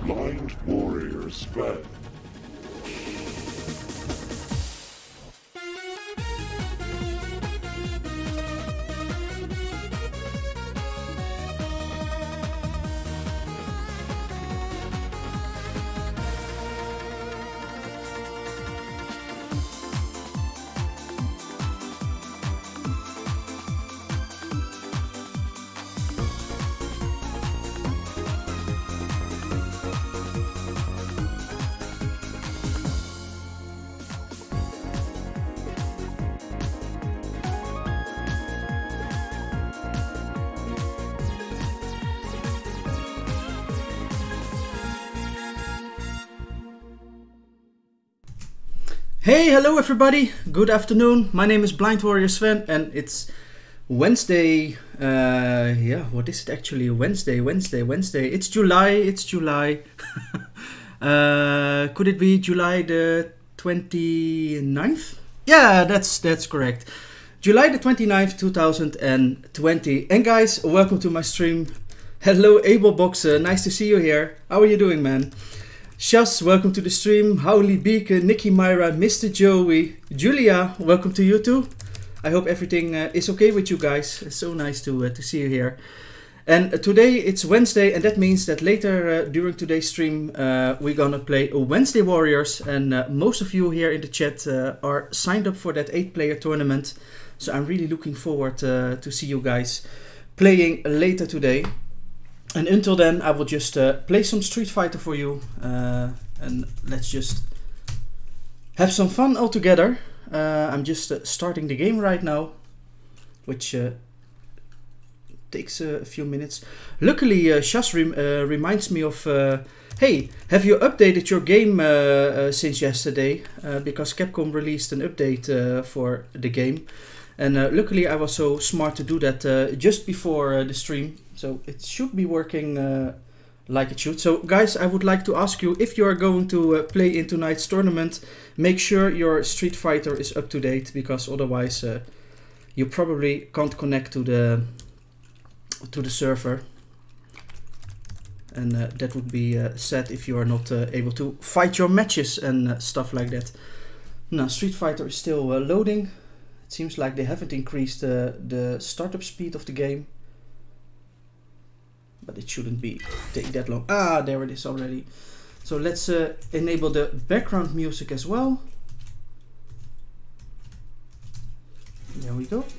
Blind Warriors Fan. Hey, hello everybody, good afternoon. My name is Blind Warrior Sven and it's Wednesday. Yeah, what is it actually? Wednesday. It's July. Could it be July the 29th? Yeah, that's correct. July the 29th, 2020. And guys, welcome to my stream. Hello AbleBox, nice to see you here. How are you doing, man? Shaz, welcome to the stream. Howley Beacon, Nikki Myra, Mr. Joey, Julia, welcome to you too. I hope everything is okay with you guys. It's so nice to see you here. And today it's Wednesday, and that means that later during today's stream we're gonna play Wednesday Warriors, and most of you here in the chat are signed up for that 8-player tournament. So I'm really looking forward to see you guys playing later today. And until then, I will just play some Street Fighter for you, and let's just have some fun all together. I'm just starting the game right now, which takes a few minutes. Luckily, Shas reminds me of, hey, have you updated your game since yesterday? Because Capcom released an update for the game. And luckily I was so smart to do that just before the stream. So it should be working like it should. So guys, I would like to ask you, if you are going to play in tonight's tournament, make sure your Street Fighter is up to date, because otherwise you probably can't connect to the server. And that would be sad if you are not able to fight your matches and stuff like that. Now Street Fighter is still loading. It seems like they haven't increased the startup speed of the game. But it shouldn't be take that long. Ah, there it is already. So let's enable the background music as well. There we go.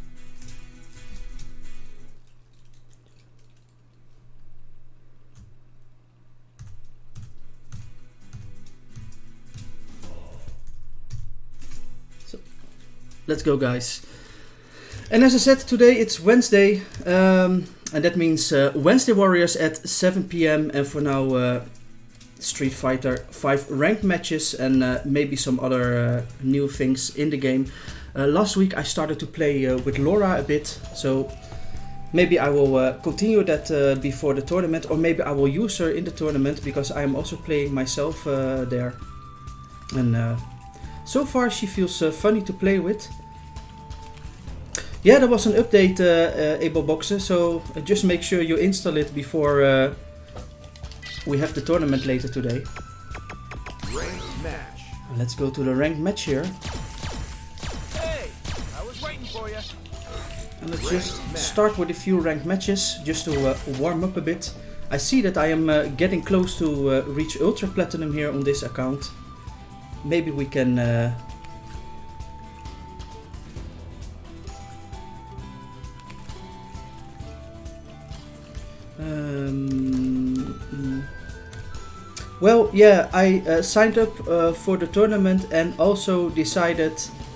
Let's go, guys. And as I said, today it's Wednesday, and that means Wednesday Warriors at 7 PM, and for now Street Fighter 5 ranked matches and maybe some other new things in the game. Last week I started to play with Laura a bit, so maybe I will continue that before the tournament, or maybe I will use her in the tournament, because I am also playing myself there. And so far she feels funny to play with. Yeah, there was an update, AbleBoxer, so just make sure you install it before we have the tournament later today. Ranked match. Let's go to the ranked match here. Hey, I was waiting for you. And let's just start with a few ranked matches, just to warm up a bit. I see that I am getting close to reach Ultra Platinum here on this account. Maybe we can... Well, yeah, I signed up for the tournament and also decided...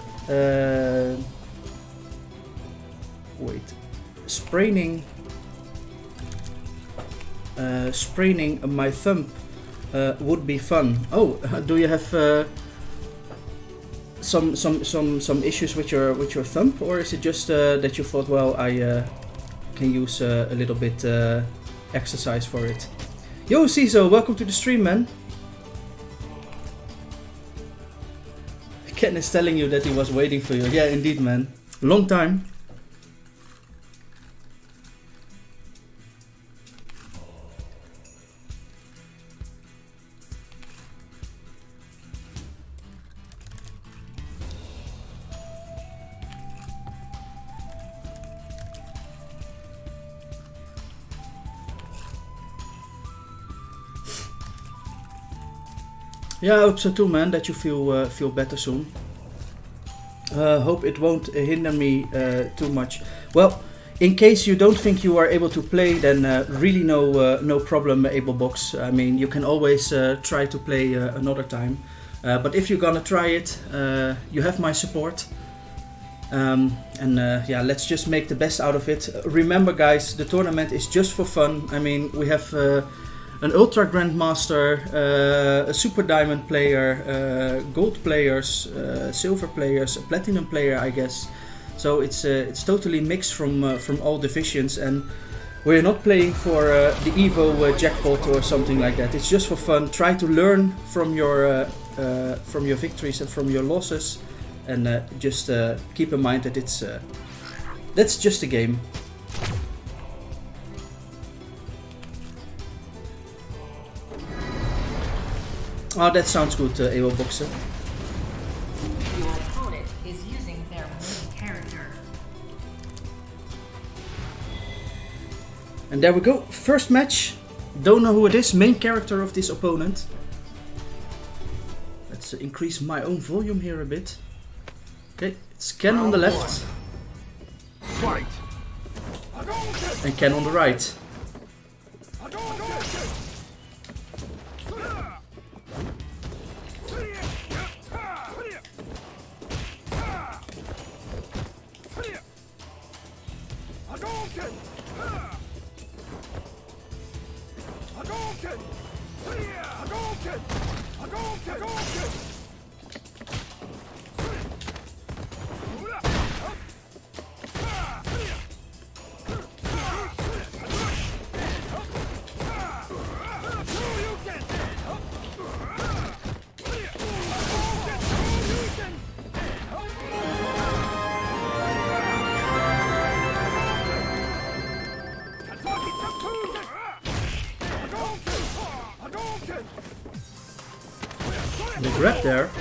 wait... Spraining my thumb would be fun. Oh, do you have some issues with your thumb, or is it just that you thought, well, I can use a little bit exercise for it? Yo, Ciso, welcome to the stream, man. Ken is telling you that he was waiting for you. Yeah, indeed, man. Long time. Yeah, I hope so too, man, that you feel better soon. Hope it won't hinder me too much. Well, in case you don't think you are able to play, then really no problem, AbleBox. I mean, you can always try to play another time. But if you're gonna try it, you have my support. Yeah, let's just make the best out of it. Remember, guys, the tournament is just for fun. I mean, we have an Ultra Grandmaster, a Super Diamond player, Gold players, Silver players, a Platinum player, I guess. So it's totally mixed from all divisions, and we're not playing for the Evo jackpot or something like that. It's just for fun. Try to learn from your victories and from your losses, and just keep in mind that that's just a game. Oh, that sounds good, AbleBoxer. Your opponent is using their main character. And there we go. First match. Don't know who it is. Main character of this opponent. Let's increase my own volume here a bit. Okay, it's Ken on the left. And Ken on the right. The grab there.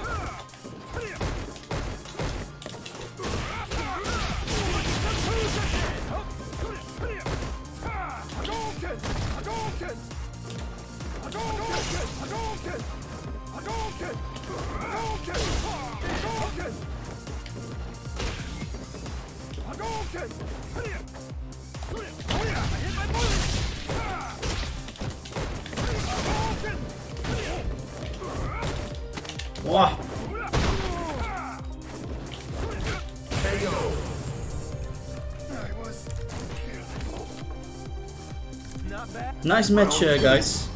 Wow. Nice match, guys.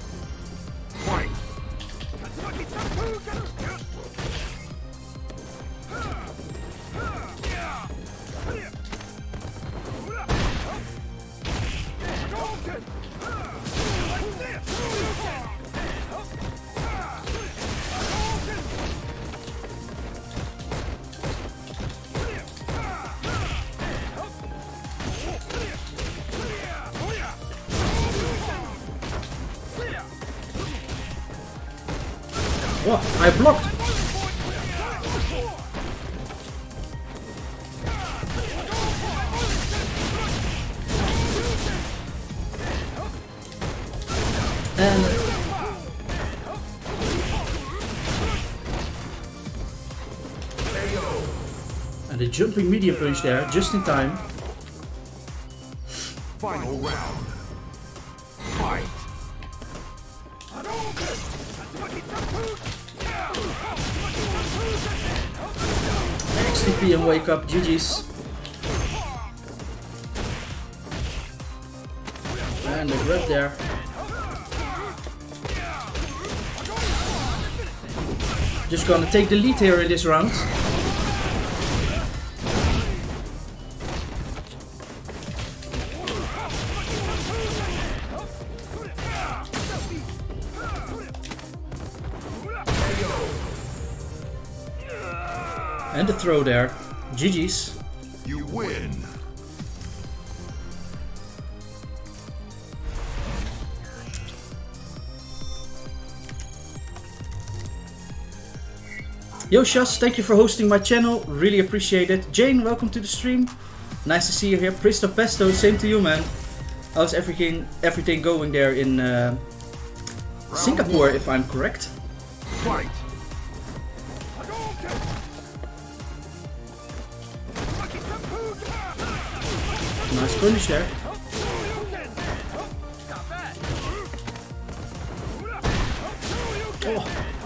What? I blocked! And the jumping medium punch there, just in time. Final round. Fight. XTP and wake up, GG's. And the grab there. Just gonna take the lead here in this round. And the throw there. GG's. You win. Yo Shas, thank you for hosting my channel. Really appreciate it. Jane, welcome to the stream. Nice to see you here. Pristo Pesto, same to you, man. How's everything going there in Singapore, if I'm correct? Fight! Nice punish there. Oh.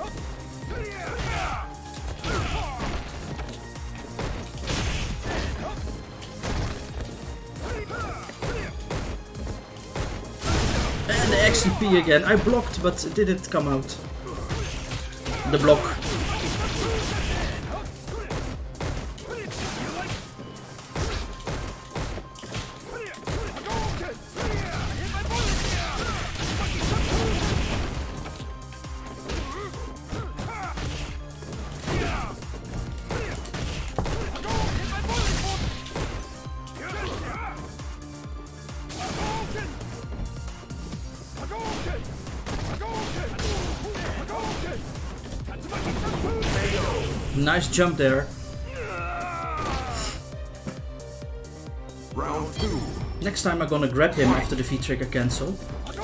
And the XCP again. I blocked, but it didn't come out. The block. Nice jump there. Round 2. Next time I'm gonna grab him after the V-trigger cancel.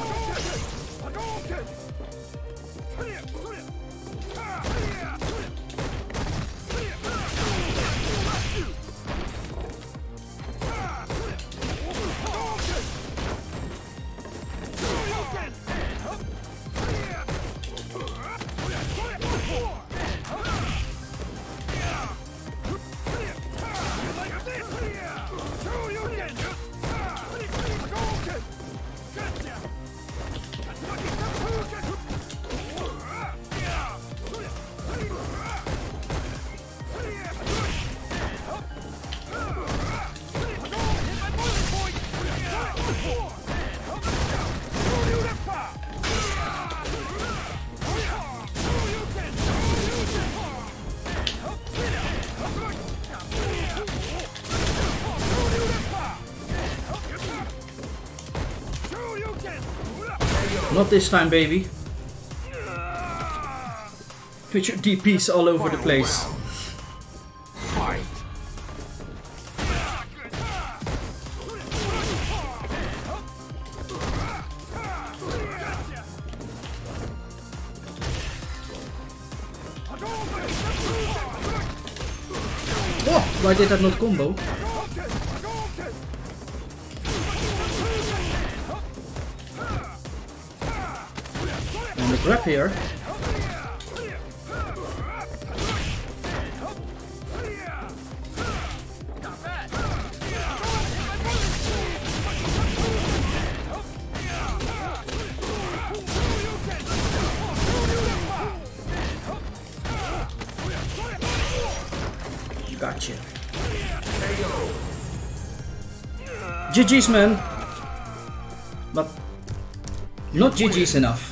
Not this time, baby. With your DPs all over the place. Fight! Oh, why did that not combo? And the grab here. Gotcha. GG's, man. But not GG's enough.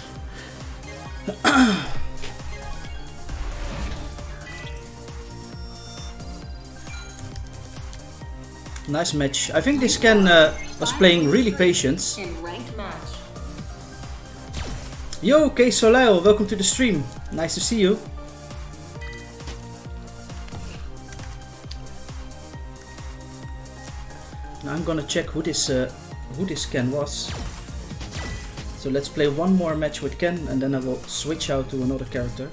Nice match. I think this Ken was playing really patient. In ranked match. Yo, K Soleil, welcome to the stream. Nice to see you. Now I'm gonna check who this Ken was. So let's play one more match with Ken and then I will switch out to another character.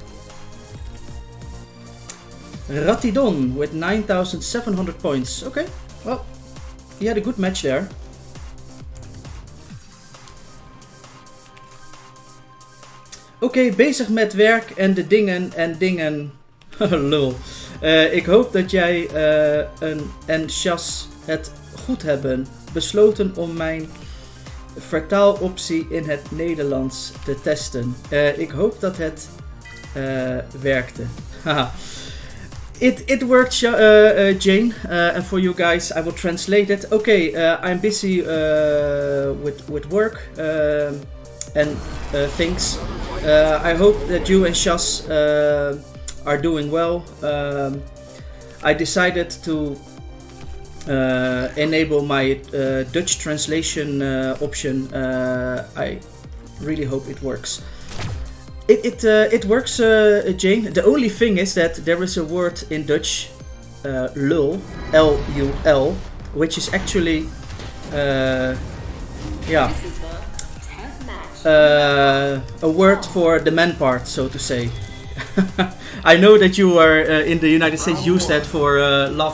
Ratidon with 9,700 points. Okay, well, he had a good match there. Oké, bezig met werk en de dingen en dingen. Lul. Ik hoop dat jij en Chas het goed hebben besloten om mijn vertaaloptie in het Nederlands te testen. Ik hoop dat het werkte. It worked, Jane. And for you guys, I will translate it. Okay, I'm busy with work and things. I hope that you and Chas are doing well. I decided to enable my Dutch translation option. I really hope it works. It works, Jane. The only thing is that there is a word in Dutch, lul, L-U-L, which is actually, yeah, a word for the man part, so to say. I know that you are in the United States use that for love,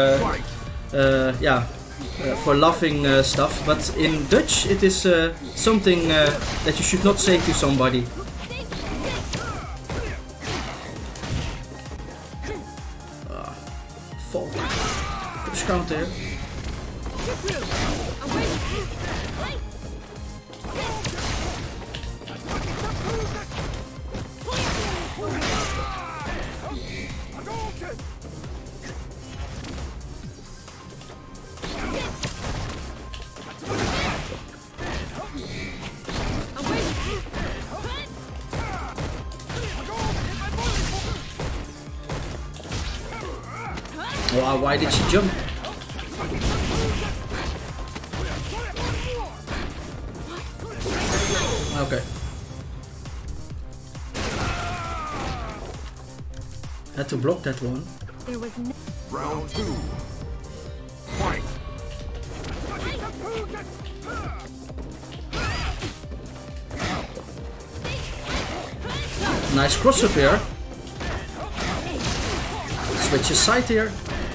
for laughing stuff, but in Dutch it is something that you should not say to somebody. Fall. Push counter. Wow, why did she jump? Okay. Had to block that one. There was no Round 2. Fight. Nice cross up here. Switch his side here.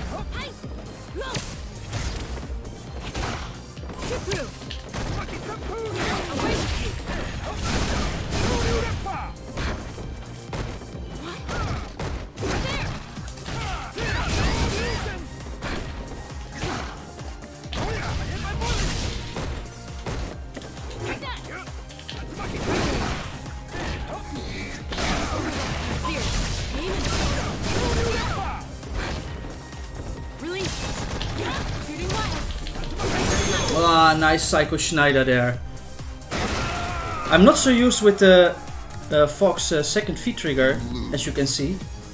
Ah, nice Psycho Schneider there. I'm not so used with the Fox second V trigger, as you can see.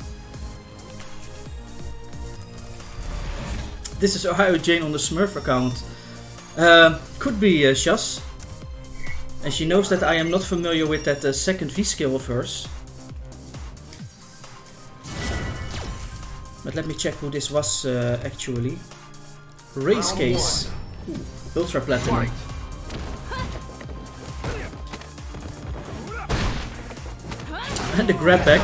This is Ohio Jane on the Smurf account. Could be Shaz. And she knows that I am not familiar with that second V skill of hers. But let me check who this was actually. Race Case. Ultra Platinum. And the grab back.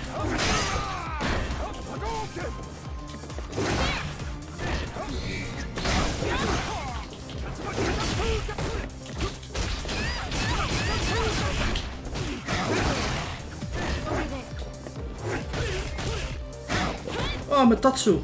Oh, Metatsu.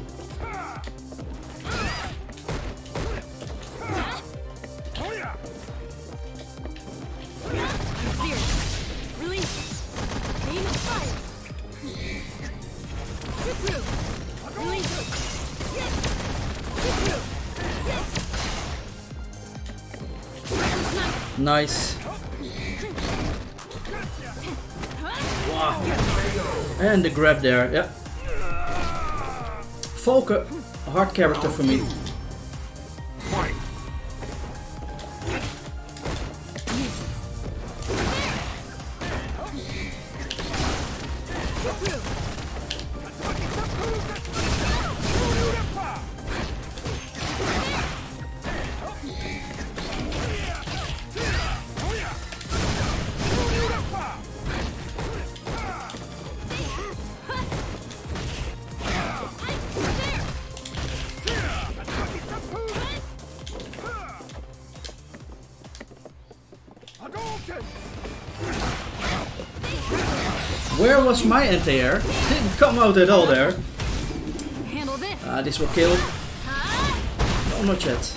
Nice. Wow. And the grab there, yeah. Falke, a hard character for me. Where was my anti-air? Didn't come out at all there. This will kill. No, not yet.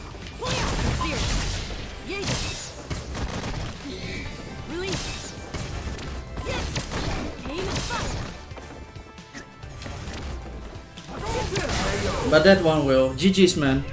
But that one will. GG's, man.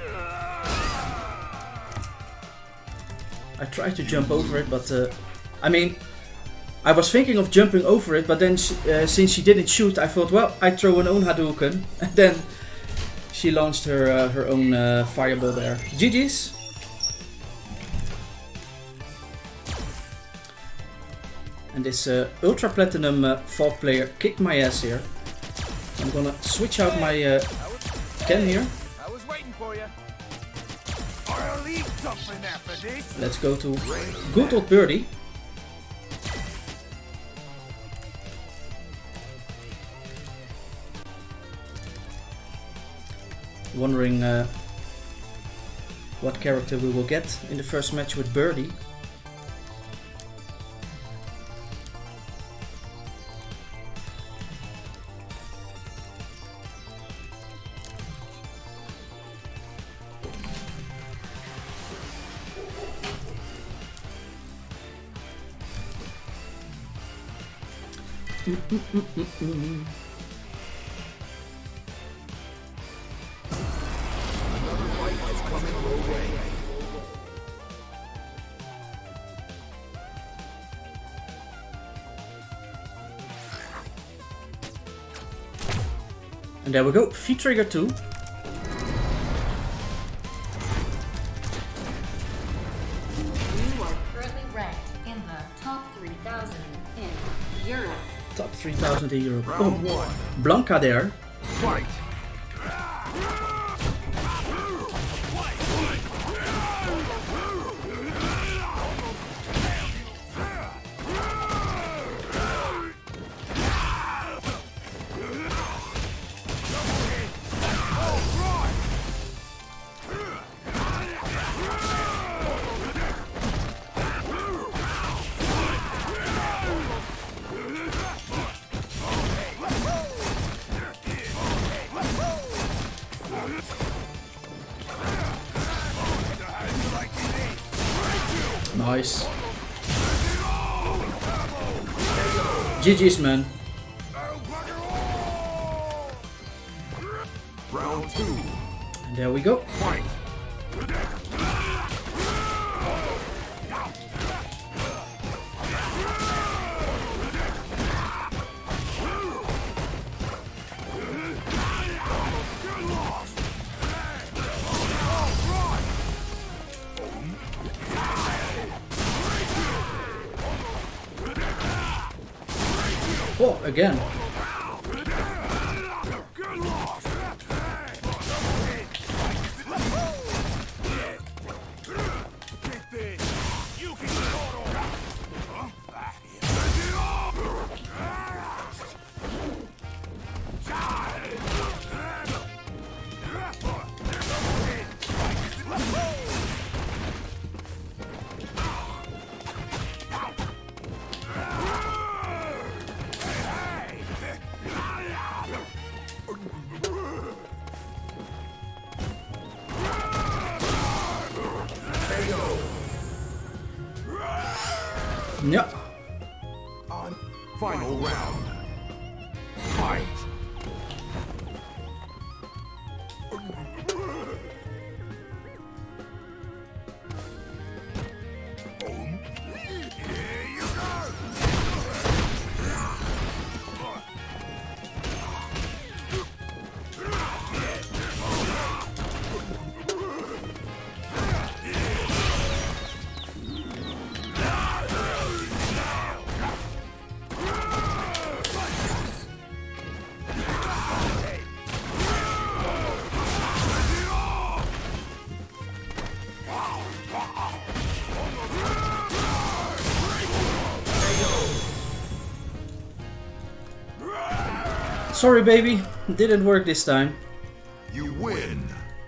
I tried to jump over it, but I mean, I was thinking of jumping over it, but then since she didn't shoot, I thought, well, I'd throw an own Hadouken, and then she launched her own fireball there. GG's. And this Ultra Platinum Falk player kicked my ass here. I'm gonna switch out my Ken here. I was waiting for you. I'll eat something after this. Let's go to good old Birdie. wondering what character we will get in the first match with Birdie. And there we go, V-Trigger 2. You are currently ranked in the top 3,000 in Europe. Top 3000 in Europe. Round Oh, 1. Blanca there. Fight! Nice. GG's, man. Round 2. And there we go. Fight! Oh, again. Yeah. On final round. Fight! Sorry, baby. Didn't work this time. You win!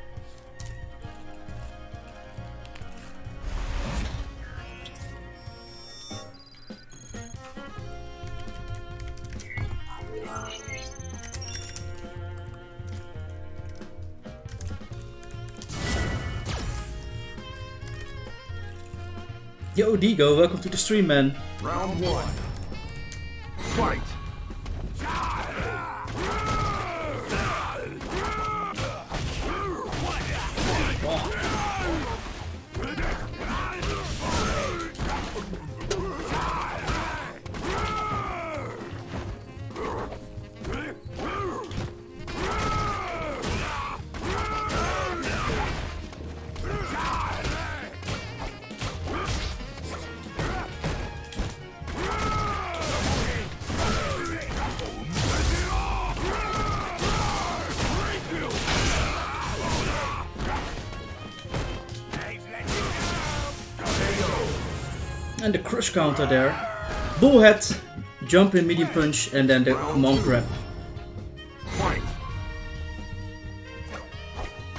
Yo, Digo, welcome to the stream, man. Round 1. Fight! And the crush counter there. Bullhead, jump in medium punch, and then the command grab. Fight!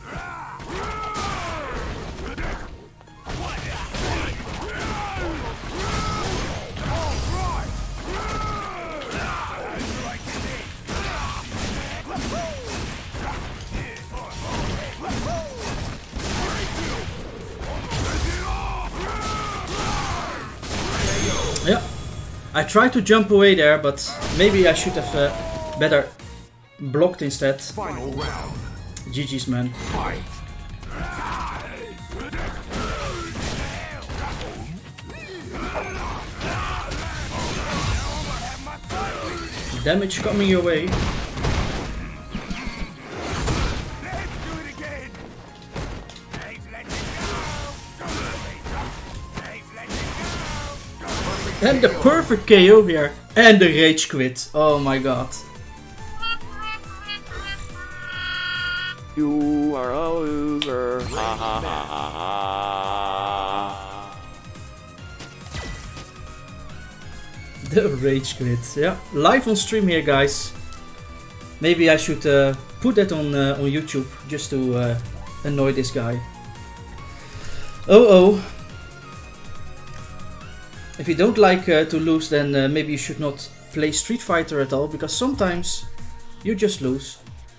Yeah, I tried to jump away there, but maybe I should have better blocked instead. Final round. GG's, man. Fight. Damage coming your way. And the perfect KO here. And the rage quit. Oh my god. You are a loser. Ha ha ha ha ha. The rage quit. Yeah. Live on stream here, guys. Maybe I should put that on YouTube just to annoy this guy. Oh. If you don't like to lose, then maybe you should not play Street Fighter at all, because sometimes you just lose.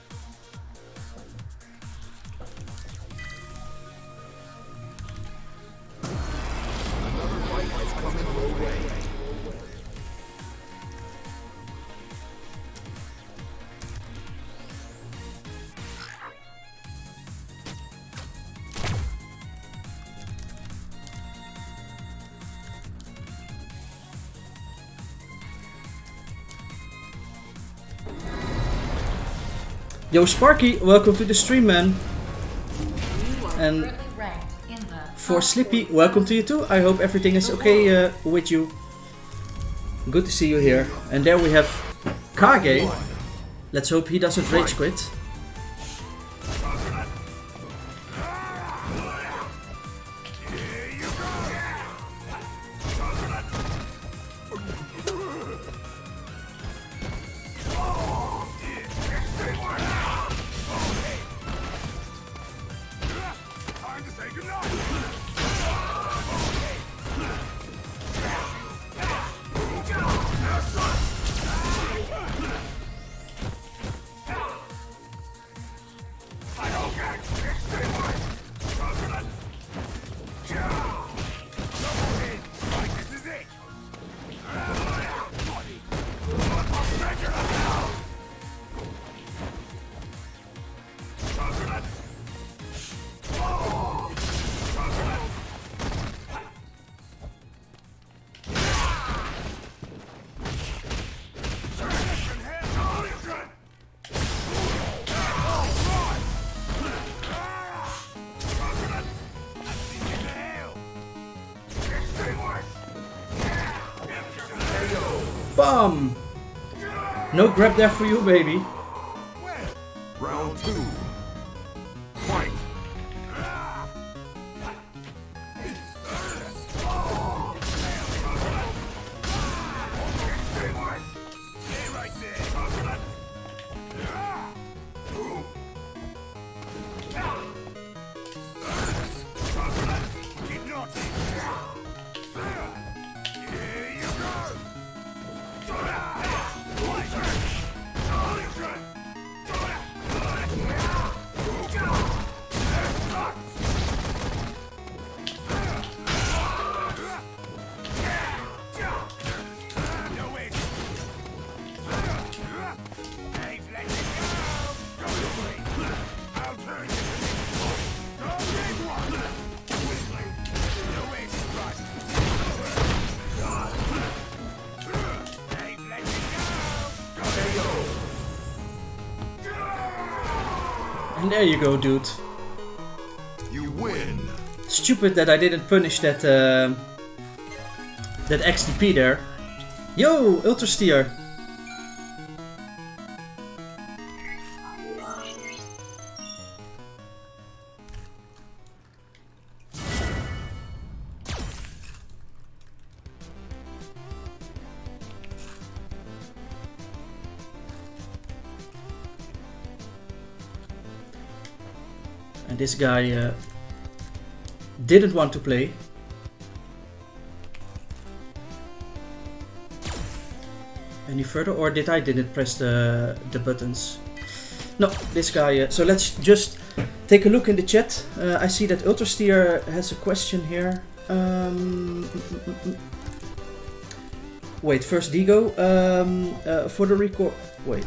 Yo Sparky, welcome to the stream, man. And for Slippy, welcome to you too. I hope everything is okay with you. Good to see you here. And there we have Kage. Let's hope he doesn't rage quit. Bam! No grab there for you, baby. Round 2. Fight. And there you go, dude. You win. Stupid that I didn't punish that that XDP there. Yo, Ultra Steer. And this guy didn't want to play. Any further, or did I didn't press the buttons? No, this guy. So let's just take a look in the chat. I see that Ultrasteer has a question here. Wait, first Digo. For the record. Wait.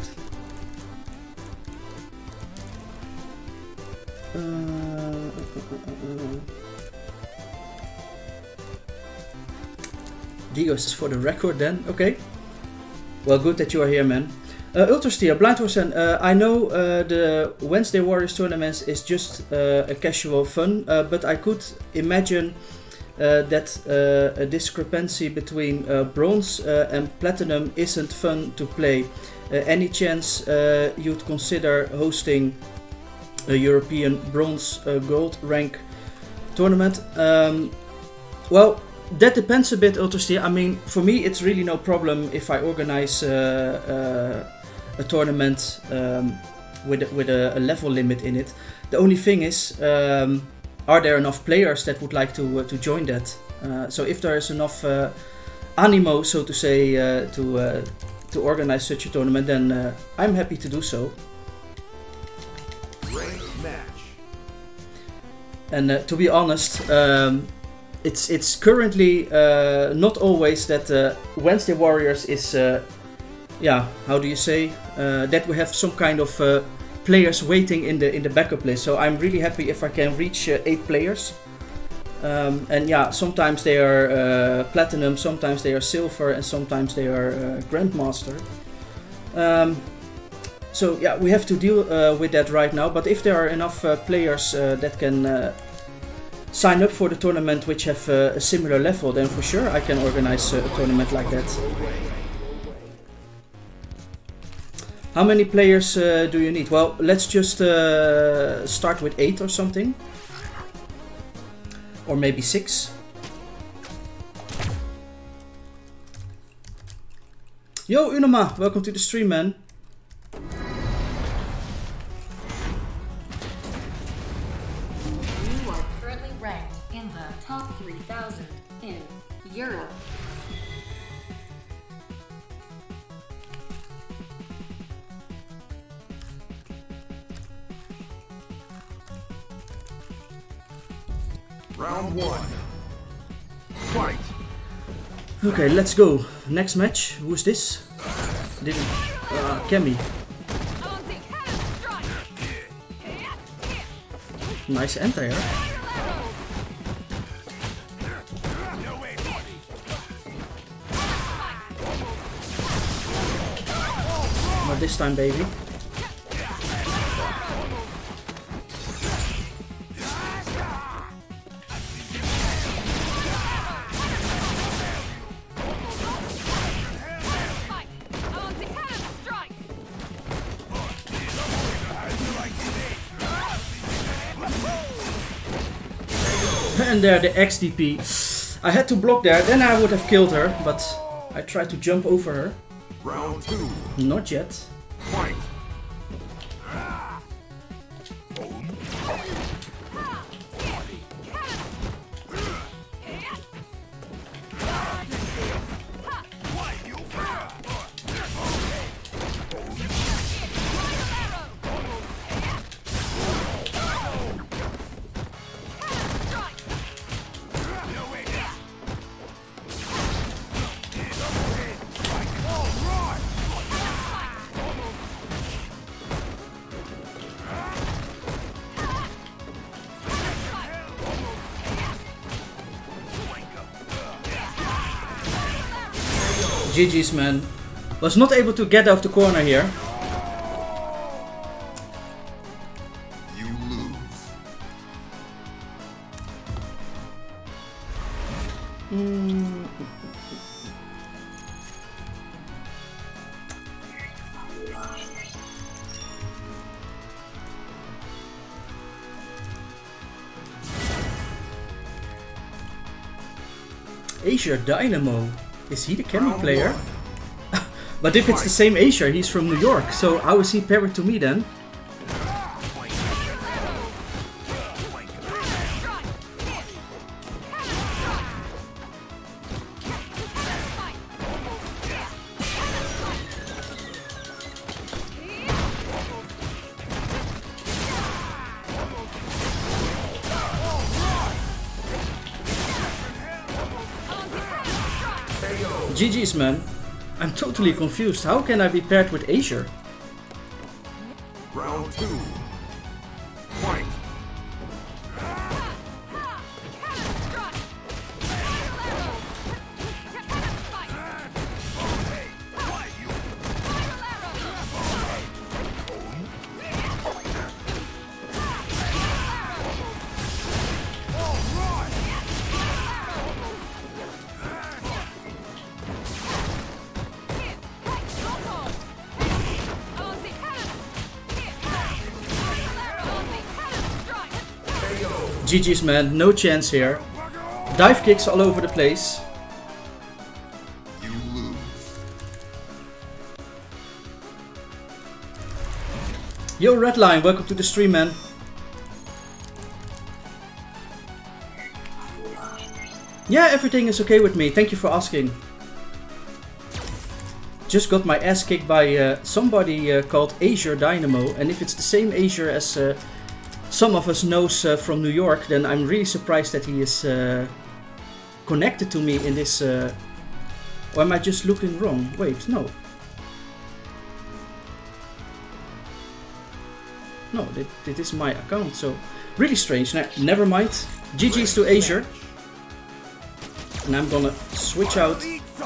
Digo is for the record then. Okay. Well, good that you are here, man. Ultrasteer, Blind Horse, and I know the Wednesday Warriors tournaments is just a casual fun, but I could imagine that a discrepancy between bronze and platinum isn't fun to play. Any chance you'd consider hosting a European bronze gold rank tournament? Well, that depends a bit, Ultrasteer. I mean, for me, it's really no problem if I organize a tournament with a level limit in it. The only thing is, are there enough players that would like to join that? So if there is enough animo, so to say, to organize such a tournament, then I'm happy to do so. Ranked match. And to be honest, it's currently not always that Wednesday Warriors is, yeah, how do you say, that we have some kind of players waiting in the backup list. So I'm really happy if I can reach 8 players. And yeah, sometimes they are platinum, sometimes they are silver, and sometimes they are grandmaster. So yeah, we have to deal with that right now. But if there are enough players that can sign up for the tournament which have a similar level, then for sure I can organize a tournament like that. How many players do you need? Well, let's just start with 8 or something. Or maybe 6. Yo, Unoma, welcome to the stream, man. You are currently ranked in the top 3,000 in Europe. Round 1. Fight. Okay, let's go. Next match. Who's this? Didn't. Kemi. Nice anti-air. Not this time, baby. And there, the XDP. I had to block there, then I would have killed her, but I tried to jump over her. Round 2. Not yet. Fight. GG's, man. Was not able to get off the corner here. You lose. Asia Dynamo. Is he the Kemi player? But if it's the same Asia, he's from New York. So how is he paired to me then? GG's, man. I'm totally confused. How can I be paired with Azure? Round 2. Fight. GG's, man, no chance here. Dive kicks all over the place. You lose. Yo, Redline, welcome to the stream, man. Yeah, everything is okay with me. Thank you for asking. Just got my ass kicked by somebody called Azure Dynamo, and if it's the same Azure as some of us knows from New York, then I'm really surprised that he is connected to me in this. Or am I just looking wrong? Wait, no. No, this is my account, so really strange. Never mind. GG's to Azure. And I'm gonna switch out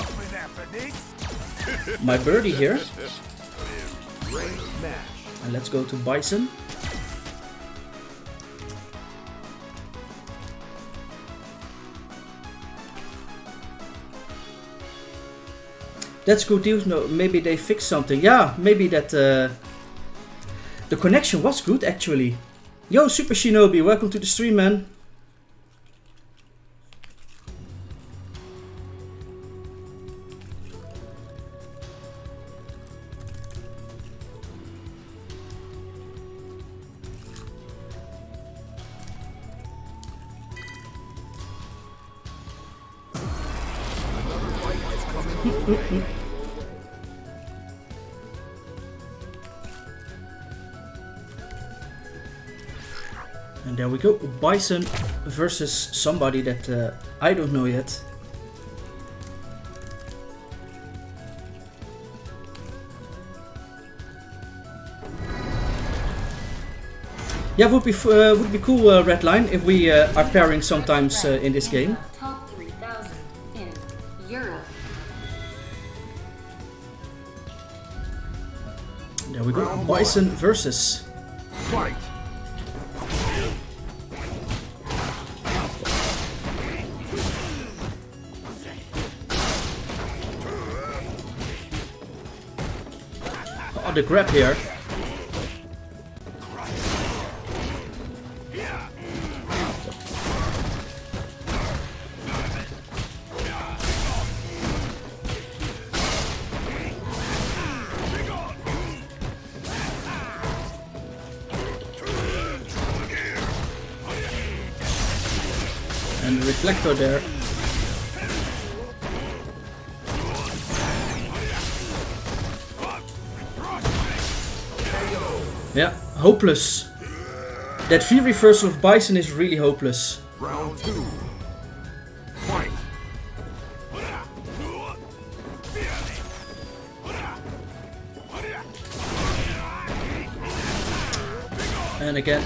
my birdie here. And let's go to Bison. That's good news. No, maybe they fixed something. Yeah, maybe that the connection was good actually. Yo, Super Shinobi, welcome to the stream, man. And there we go, Bison versus somebody that I don't know yet. Yeah, would be cool, Redline, if we are pairing sometimes in this game. Top 3,000 in Europe. There we go, Bison versus. Fight. Oh, the grab here. And the reflector there. Yeah, hopeless. That V reversal of Bison is really hopeless. Round 2. Fight. And again.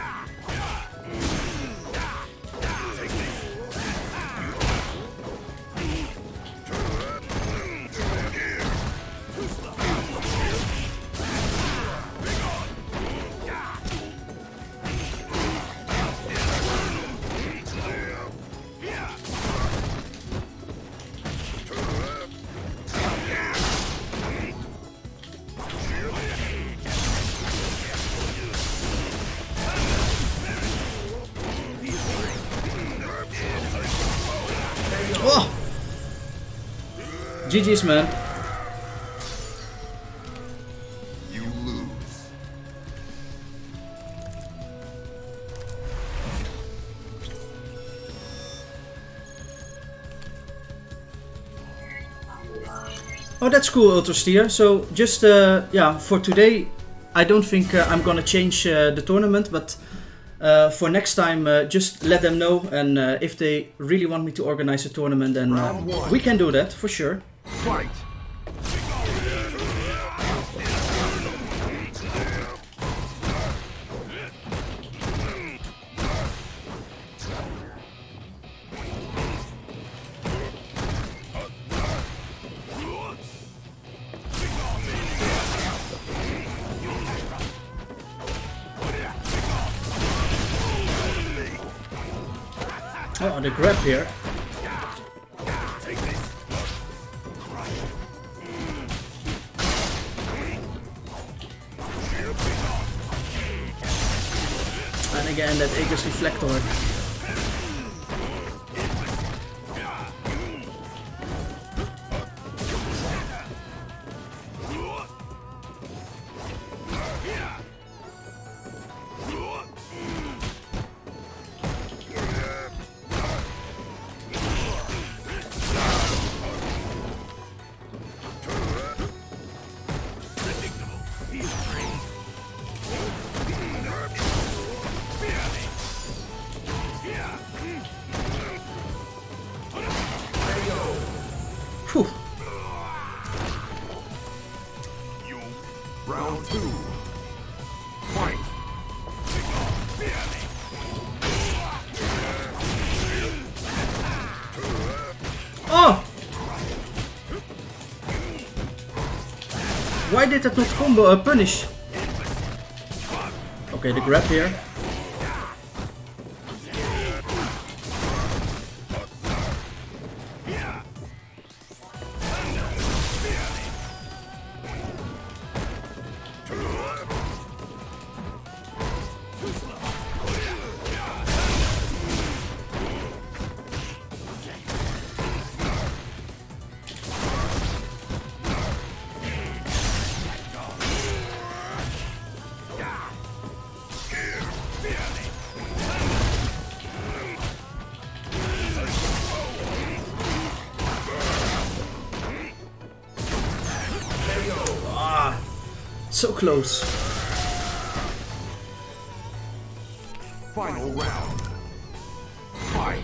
Oh! GG's, man. You lose. Oh, that's cool, Ultrasteer. So just yeah, for today, I don't think I'm gonna change the tournament, but for next time, just let them know, and if they really want me to organize a tournament, then we can do that for sure. Fight! Oh, the grab here. And again, that Aegis Reflector. Whew. Round 2. Fight! Oh! Why did that not combo punish? Okay, the grab here. So close. Final round. Fight!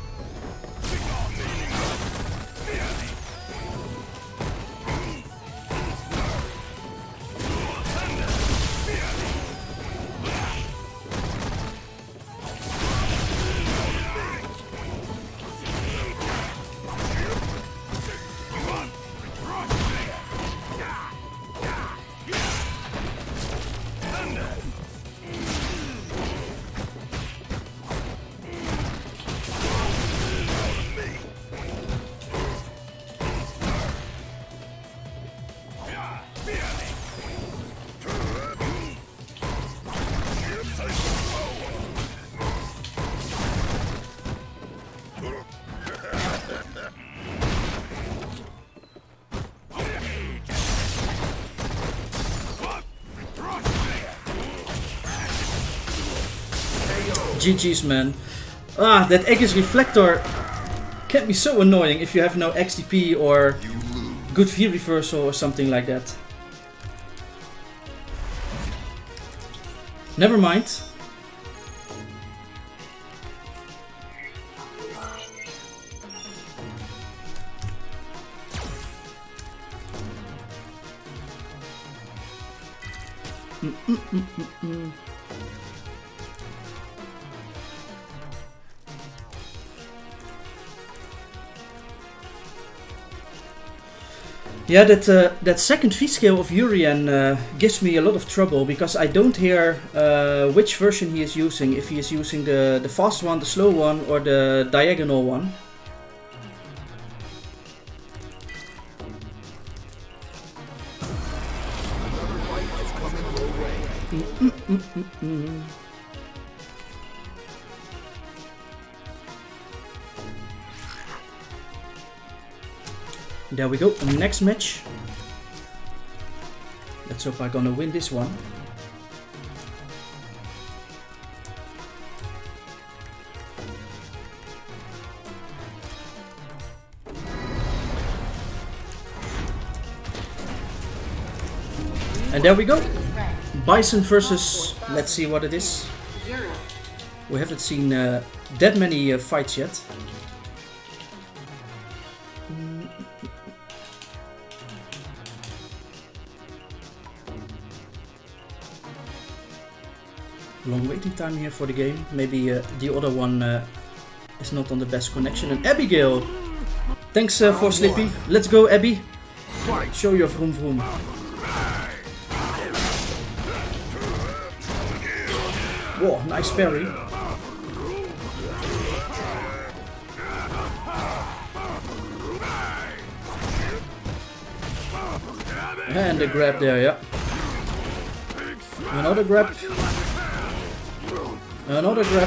GG's, man. Ah, that Aegis Reflector can be so annoying if you have no XTP or good V reversal or something like that. Never mind. Yeah, that second V scale of Urien gives me a lot of trouble because I don't hear which version he is using. If he is using the fast one, the slow one, or the diagonal one. There we go, next match. Let's hope I'm gonna win this one. And there we go. Bison versus, let's see what it is. We haven't seen that many fights yet. Long waiting time here for the game. Maybe the other one is not on the best connection. And Abigail! Thanks for Slippy. Let's go, Abby. Fight! Show your vroom vroom. Whoa, nice parry. And the grab there, yeah. Another grab. Another grab.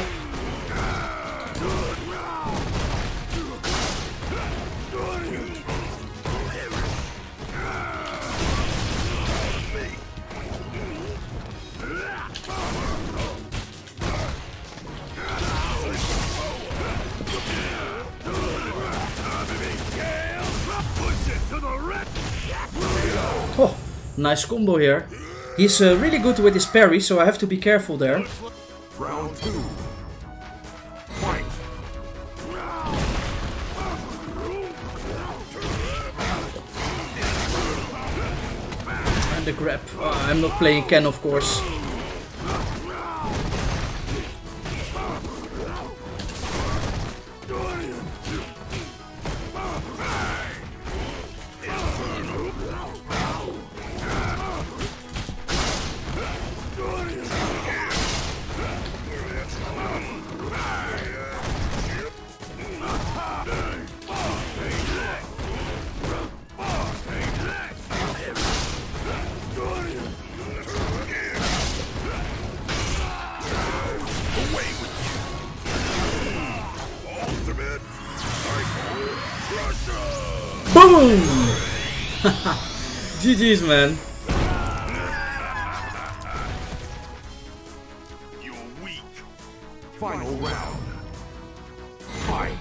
Oh, nice combo here. He's really good with his parry, so I have to be careful there. Round 2. Fight! And the grab. I'm not playing Ken, of course. Boom! GG's, man. You're weak. Final round. Fight!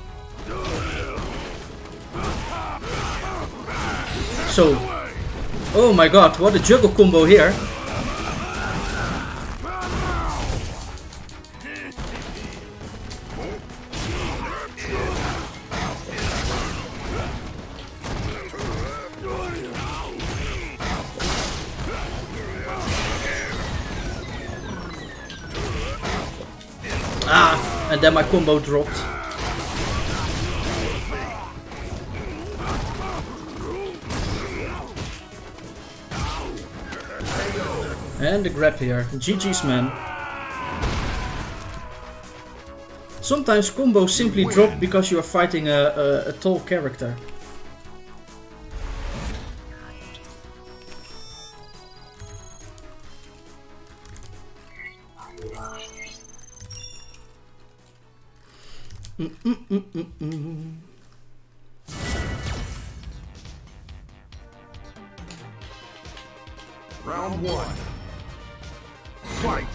So, oh my god, what a juggle combo here. Ah, and then my combo dropped. And the grab here. GG's, man. Sometimes combos simply drop because you are fighting a tall character. Round 1. Fight!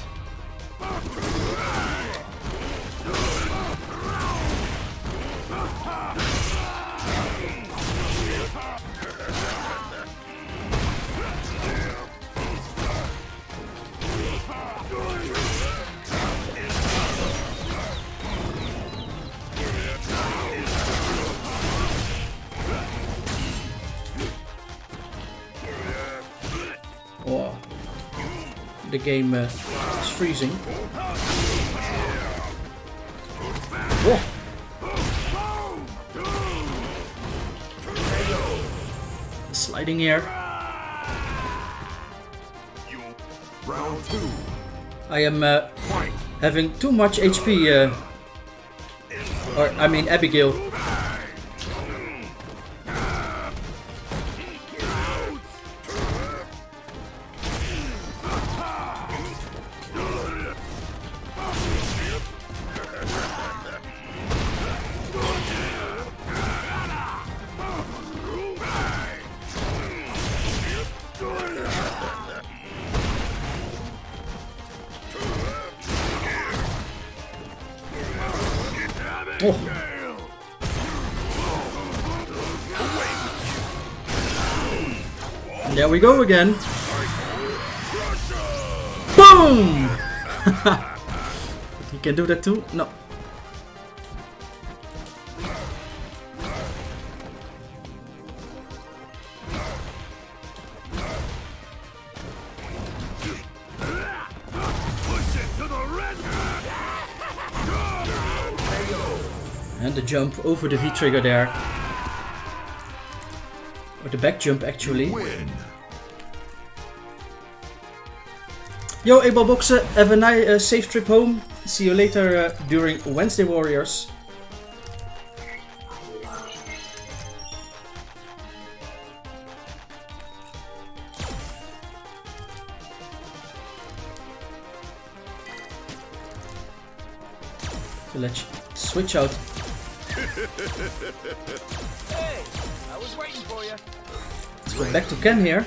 Oh, the game is freezing. Oh. Sliding here. Round 2. I am Fight! having too much HP. Or I mean Abigail. Oh. And there we go again. Boom! He can do that too? No. And the jump over the V trigger there. Or the back jump actually. Win. Yo, Abel Boxer, have a nice safe trip home. See you later during Wednesday Warriors. So let's switch out. Hey, I was waiting for you. Let's go back to Ken here.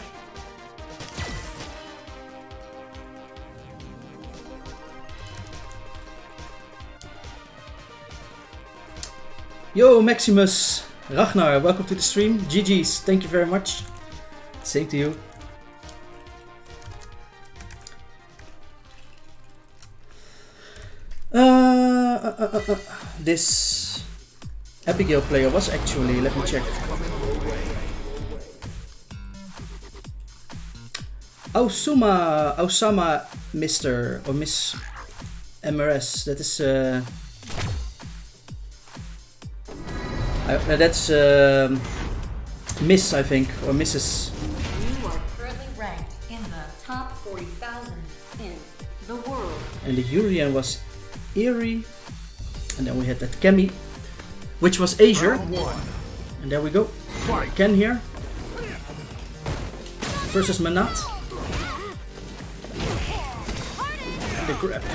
Yo, Maximus, Ragnar, welcome to the stream. GG's, thank you very much. Same to you. This Abigail player was actually, let me check. Osama Mr. or Miss MRS, that is that's Miss, I think, or Mrs. You are currently ranked in the top 40,000 in the world. And the Urian was Eerie. And then we had that Kemi, which was Azure. Round 1. And there we go. Fight. Ken here. Versus Manat. And the grab.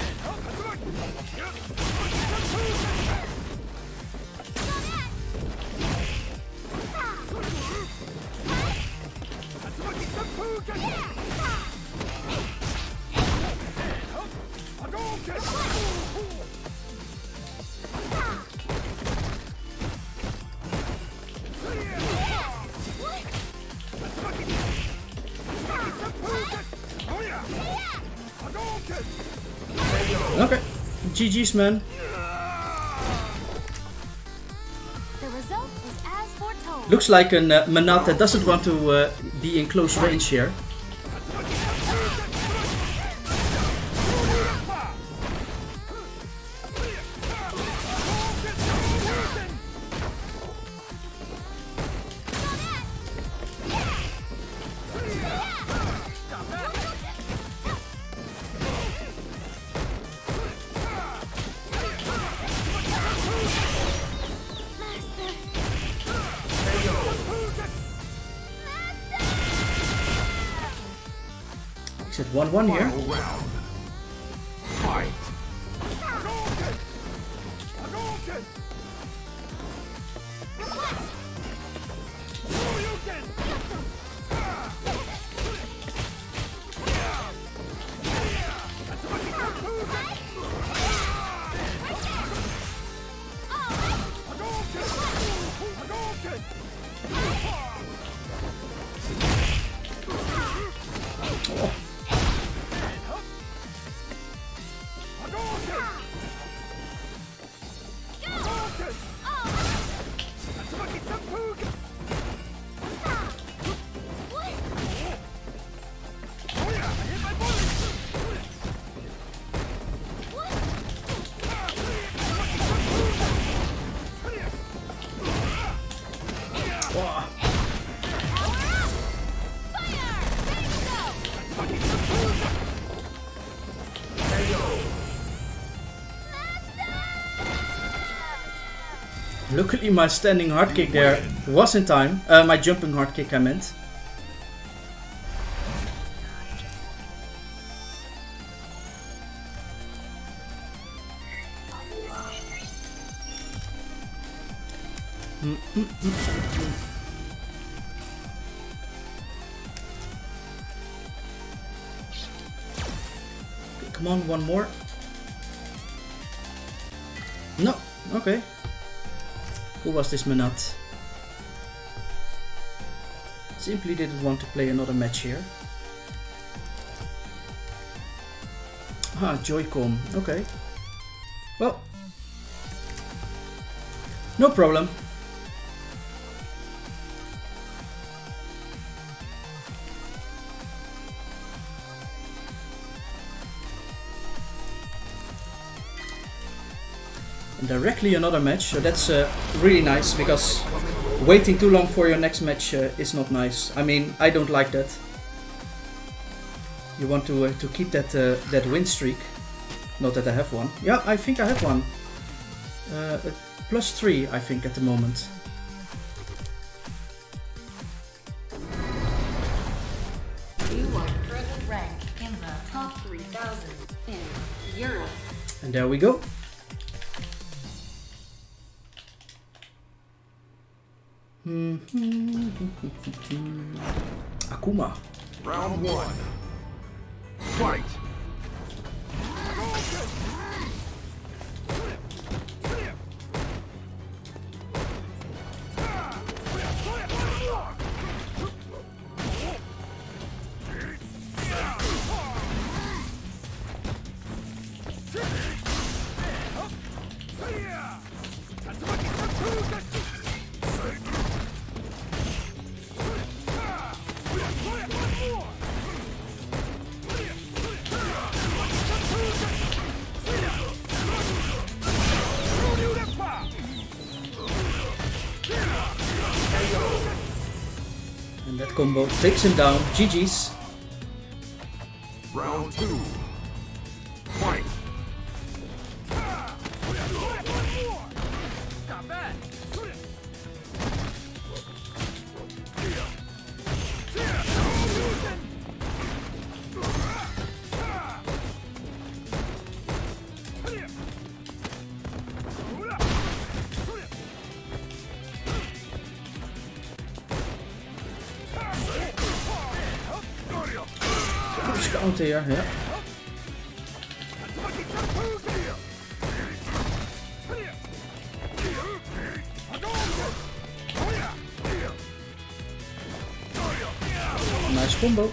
Okay, GG's man. The result is as foretold. Looks like a Manat that doesn't want to be in close range here. It's at 1-1 here. Final round. Fight. Luckily my standing hard kick there was in time. My jumping hard kick I meant. Come on, one more. No, okay. Who was this Manat? Simply didn't want to play another match here. Ah, Joy-Con. Okay. Well. No problem. And directly another match, so that's really nice, because waiting too long for your next match is not nice. I mean, I don't like that. You want to keep that win streak. Not that I have one. Yeah, I think I have one. +3, I think, at the moment. You are currently ranked in the top 3,000 in Europe. And there we go. Akuma. Round 1. Fight! And that combo takes him down. GG's. Round 2. Fight! Counter here, yeah. Nice combo.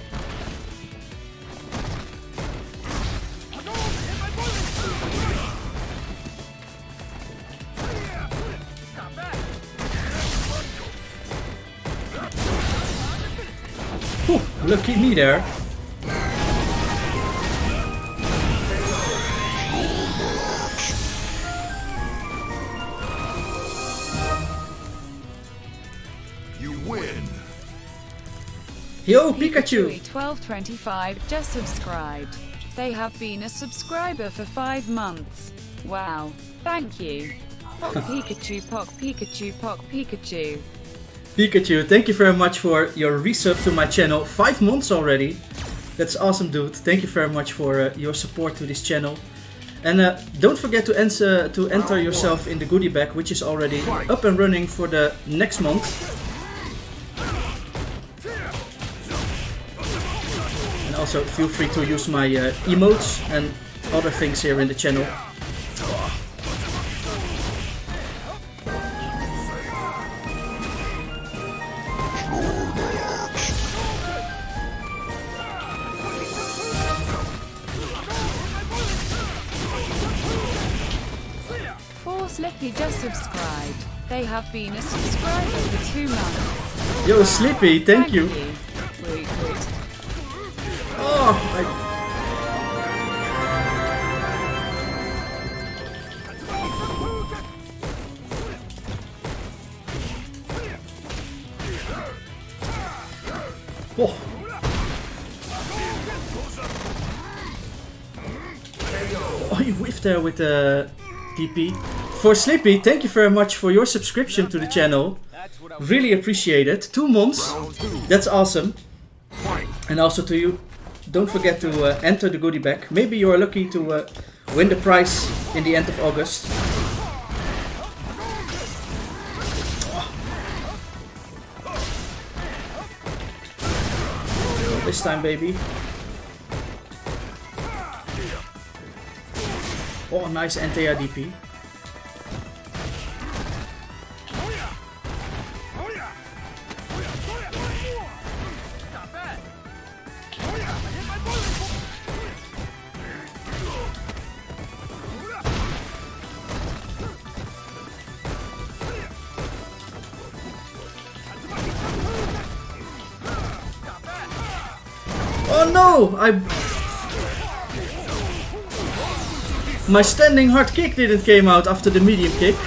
Whew, lucky me there. Yo, Pikachu! 1225 just subscribed. They have been a subscriber for 5 months. Wow. Thank you. Pock Pikachu, Pock Pikachu, Pock Pikachu. Pikachu, thank you very much for your resub to my channel. 5 months already. That's awesome, dude. Thank you very much for your support to this channel. And don't forget to enter yourself in the goodie bag, which is already up and running for the next month. Also, feel free to use my emotes and other things here in the channel. Slippy just subscribed. They have been a subscriber for 2 months. Yo, Slippy, thank you. Wait. Oh, oh. Oh, you whiffed there with the TP. For Slippy, thank you very much for your subscription to the channel. Really appreciate it. 2 months. That's awesome. And also to you, don't forget to enter the goodie bag. Maybe you are lucky to win the prize in the end of August. Not this time, baby. Oh, nice anti-DP. Oh no! My standing hard kick didn't came out after the medium kick.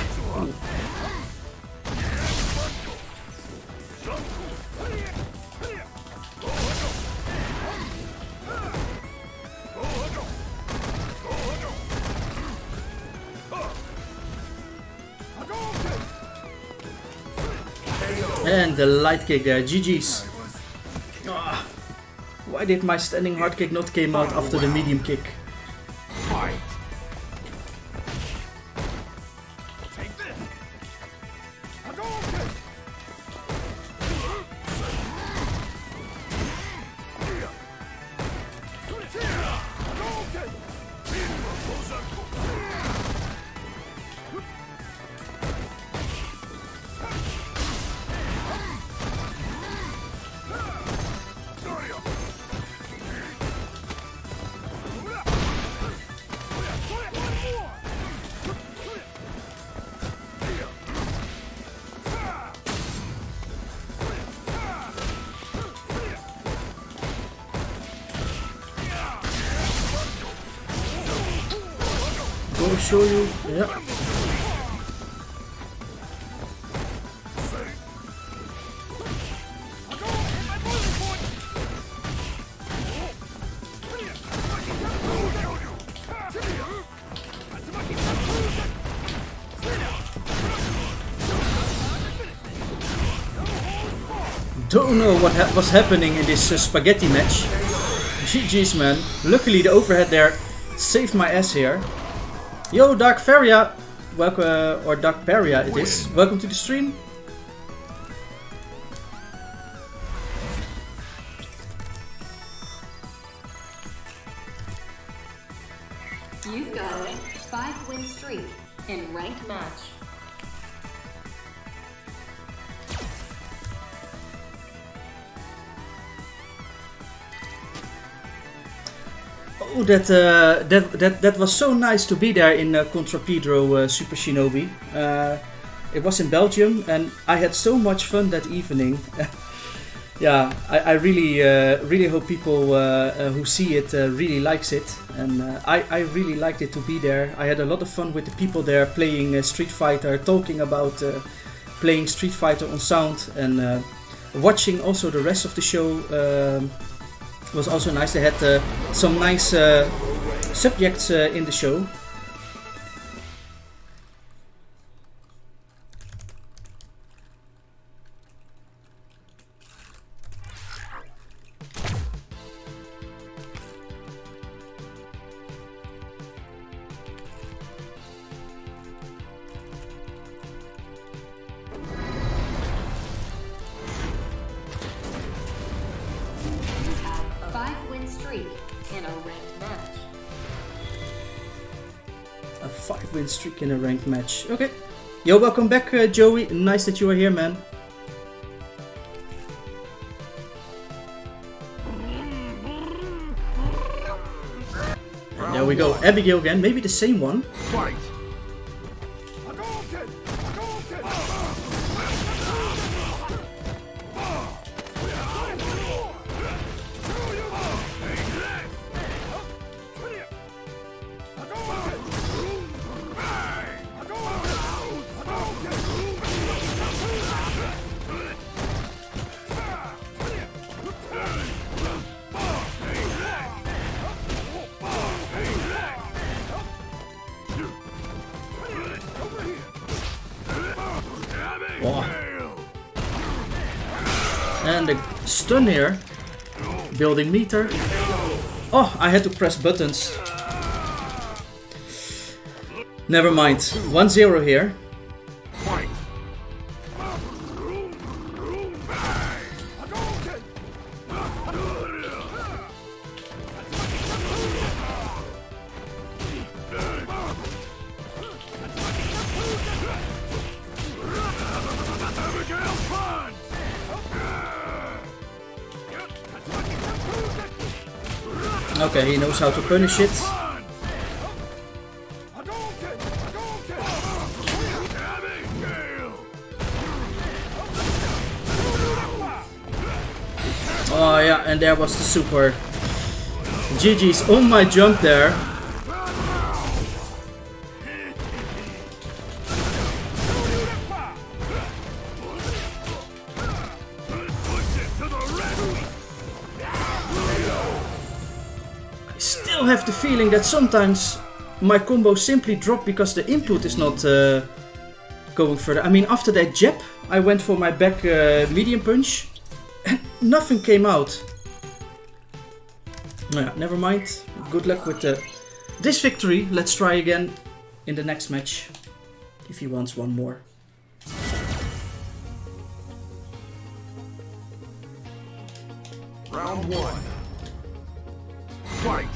And the light kick there, GG's. Ah, why did my standing hard kick not came out after the medium kick? Fight. Go show you, yeah. Don't know what was happening in this spaghetti match. GG's, man. Luckily the overhead there saved my ass here. Yo, Dark Faria, welcome, or Dark Paria it is. Welcome to the stream. You've got a 5-win streak in ranked match. Oh, that was so nice to be there in Contra Pedro Super Shinobi. It was in Belgium, and I had so much fun that evening. Yeah, I really hope people who see it really likes it, and I really liked it to be there. I had a lot of fun with the people there playing Street Fighter, talking about playing Street Fighter on sound, and watching also the rest of the show. Was also nice. They had some nice subjects in the show. Streak in a ranked match. Okay. Yo, welcome back, Joey. Nice that you are here, man. And there we go. Abigail again. Maybe the same one. Fight. And the stun here. Building meter. Oh, I had to press buttons. Never mind. 1-0 here. Fight. Okay, he knows how to punish it. Oh yeah, and there was the super. GG's on my jump there. have the feeling that sometimes my combos simply drop because the input is not going further. I mean, after that jab, I went for my back medium punch and nothing came out. Yeah, never mind. Good luck with this victory. Let's try again in the next match if he wants one more. Round 1. Fight!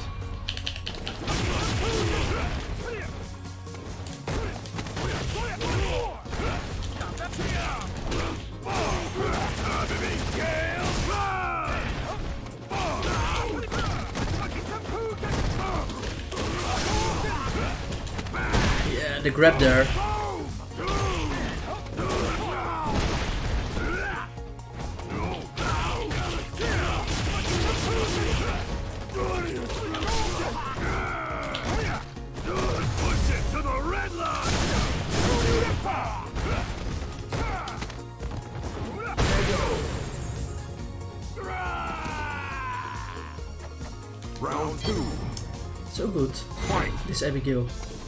Yeah, the grab there. Round 2. So good. Fight! This Abigail.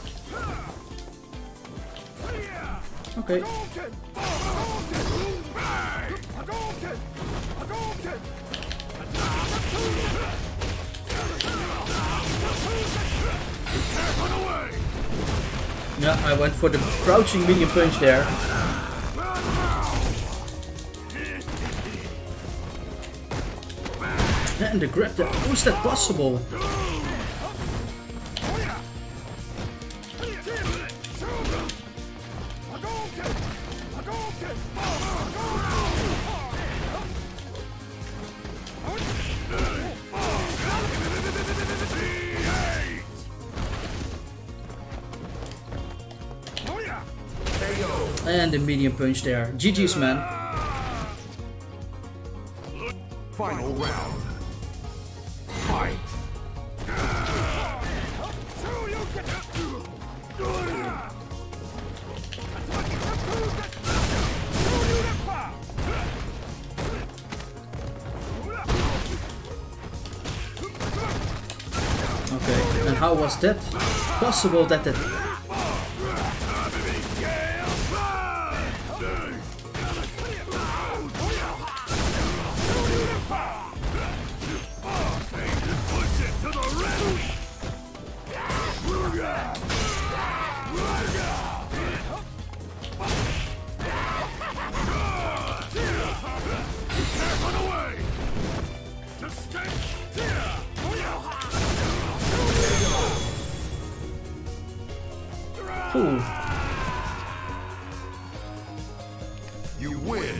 Okay. Yeah, I went for the crouching medium punch there. And the grab there. How is that possible? And the medium punch there. GG's, man. Final round. Fight! Okay, and how was that possible that it... Ooh. You win!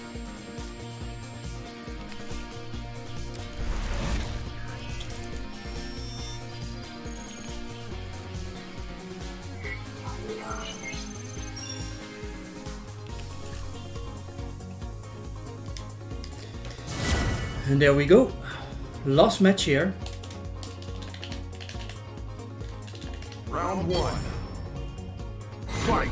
And there we go. Last match here. Round 1. Fight!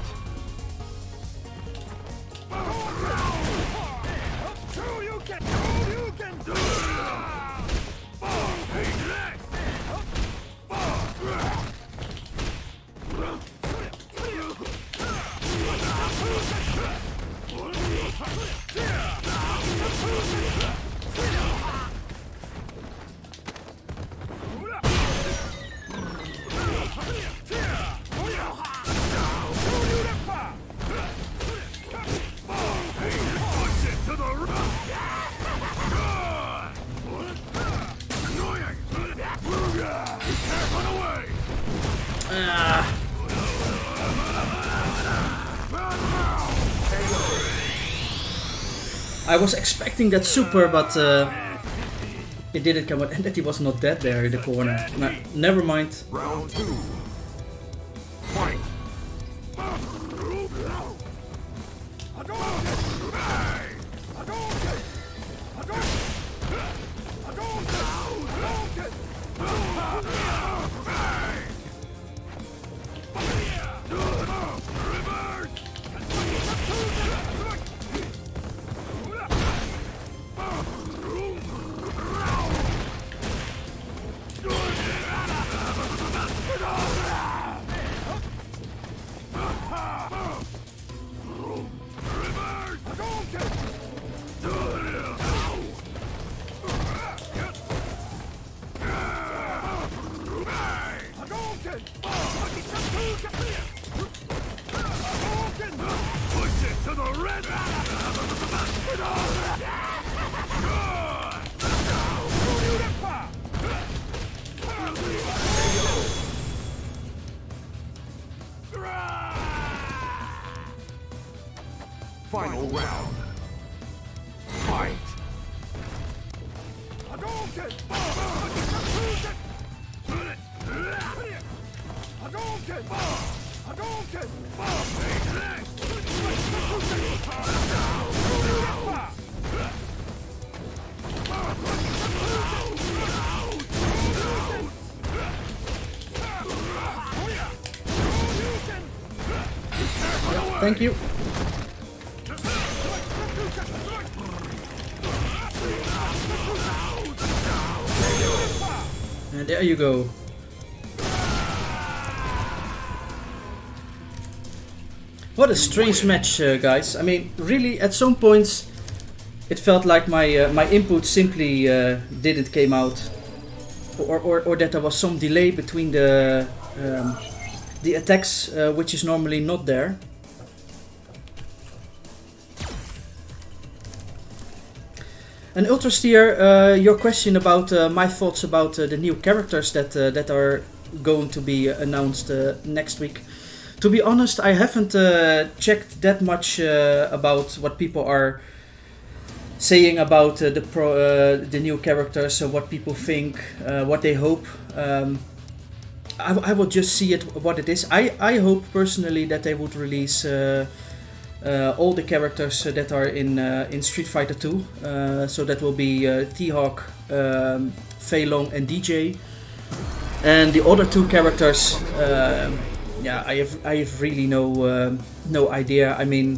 I was expecting that super, but it didn't come out, and that he was not dead there in the corner. Nah, never mind. Round 2. Fight! Push it to the red. Final round. Fight. Thank you. And there you go. What a strange match, guys. I mean, really, at some points, it felt like my input simply didn't came out, or that there was some delay between the attacks, which is normally not there. And Ultrasteer, your question about my thoughts about the new characters that are going to be announced next week. To be honest, I haven't checked that much about what people are saying about the new characters, what people think, what they hope. I will just see it what it is. I hope personally that they would release all the characters that are in Street Fighter 2. So that will be T-Hawk, Fei Long and DJ. And the other two characters, yeah, I have really no idea. I mean,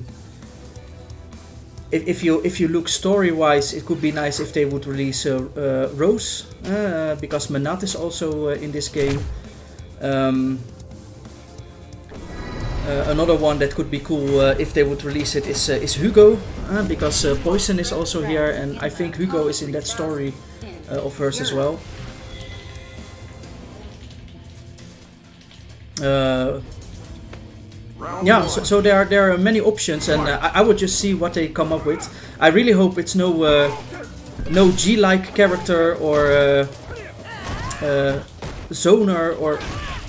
if you look story-wise, it could be nice if they would release Rose, because Menat is also in this game. Another one that could be cool if they would release it is Hugo, because Poison is also here, and I think Hugo is in that story of hers as well. Yeah, so there are many options, and I would just see what they come up with. I really hope it's no G-like character or zoner or.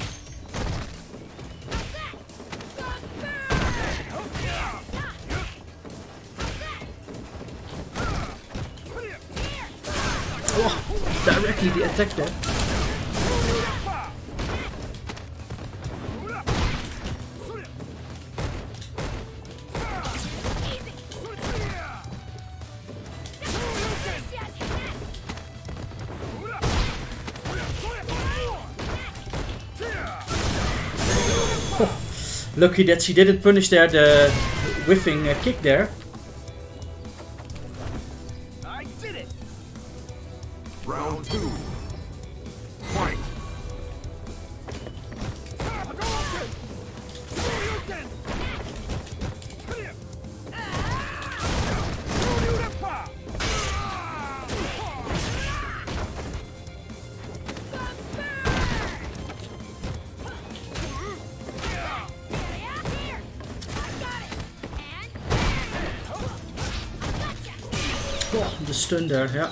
Oh, directly the attack there. Lucky that she didn't punish there the whiffing kick there. I did it. Round 2. Fight. Oh, the stun there, yeah.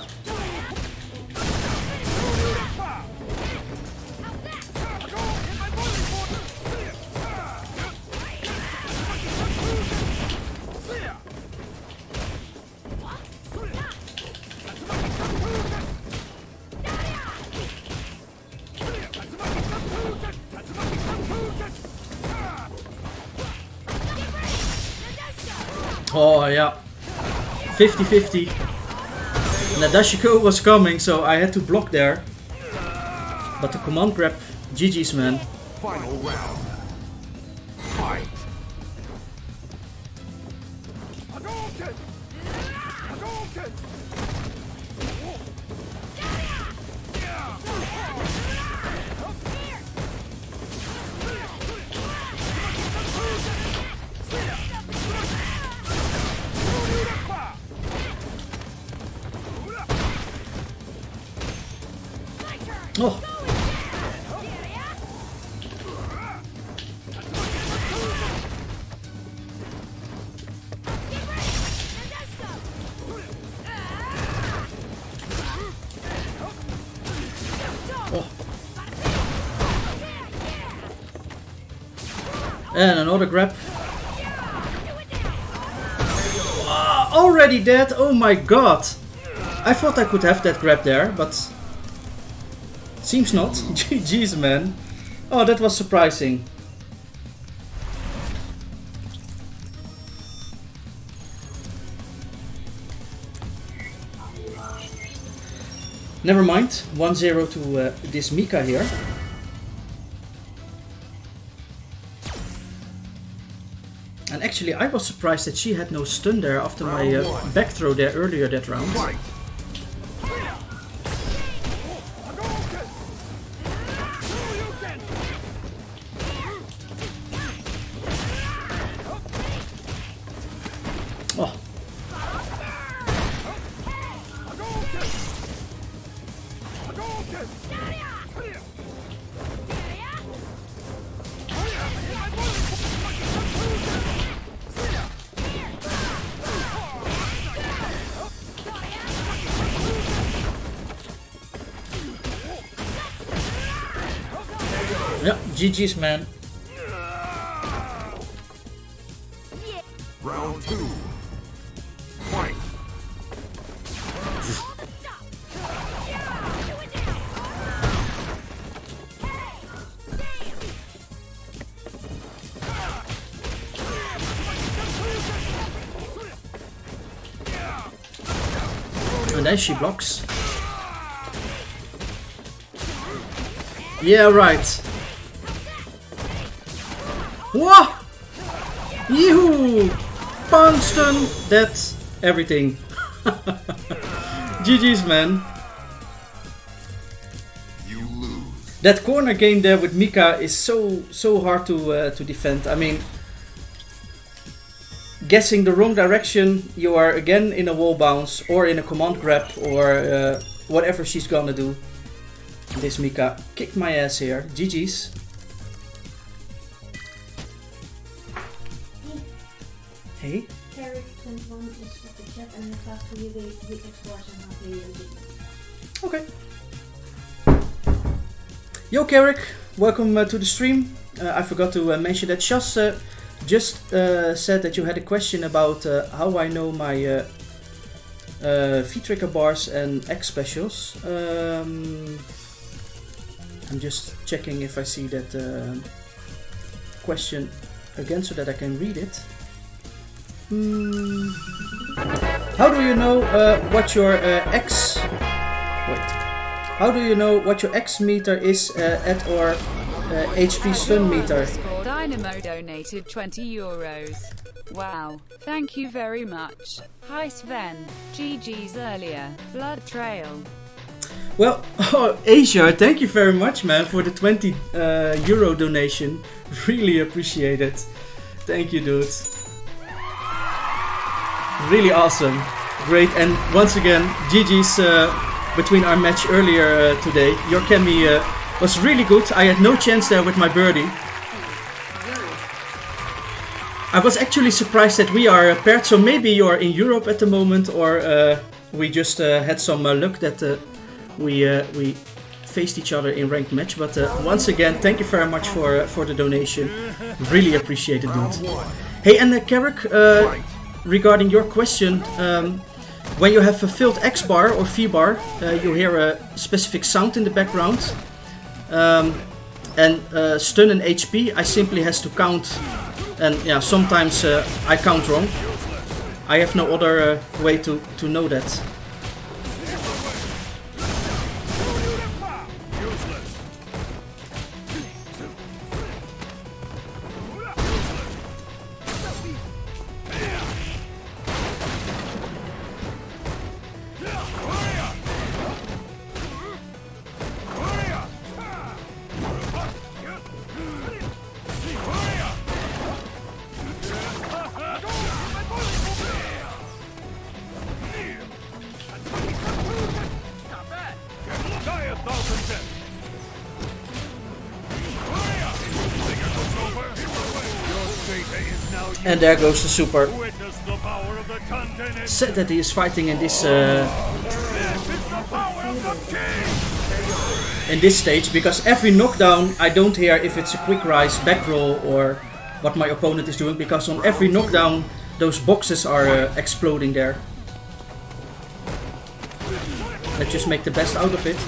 Oh yeah, 50-50. Nadeshiko was coming, so I had to block there. But the command grab, GG's man. Final round. Fight. And another grab. Already dead? Oh my god! I thought I could have that grab there, but seems not. GG's, man. Oh, that was surprising. Never mind. 1-0 to this Mika here. And actually, I was surprised that she had no stun there after my back throw there earlier that round. Fight. Oh. Yeah, GG's, man. Round 2. Fight. And then she blocks. Yeah, right. Whoa! Yee-hoo! Pound stun! That's everything. GG's, man. You lose. That corner game there with Mika is so hard to defend. I mean, guessing the wrong direction, you are again in a wall bounce or in a command grab or whatever she's gonna do. This Mika kicked my ass here. GG's. Hey. Carrick 21 is with the chat and I thought for you the Xbox and not the Okay. Yo Carrick, welcome to the stream. I forgot to mention that Shas just said that you had a question about how I know my V-trigger bars and X specials. I'm just checking if I see that question again so that I can read it. How do you know what your X? Wait. How do you know what your X meter is at or HP stun meter? Dynamo donated 20 euros. Wow, thank you very much. Hi Sven, GG's earlier, Blood Trail. Well, oh, Asia, thank you very much, man, for the 20 euro donation. Really appreciate it. Thank you, dude. Really awesome. Great. And once again, GG's between our match earlier today. Your Kemi was really good. I had no chance there with my birdie. I was actually surprised that we are paired, so maybe you are in Europe at the moment, or we just had some luck that we faced each other in ranked match. But once again, thank you very much for the donation. Really appreciate it, dude. Hey, and Carrick, regarding your question, when you have a filled X bar or V bar, you hear a specific sound in the background. And stun and HP, I simply has to count. And yeah, sometimes I count wrong. I have no other way to know that. And there goes the super. Said that he is fighting in this stage, because every knockdown I don't hear if it's a quick rise, back roll or what my opponent is doing, because on every knockdown those boxes are exploding there. Let's just make the best out of it.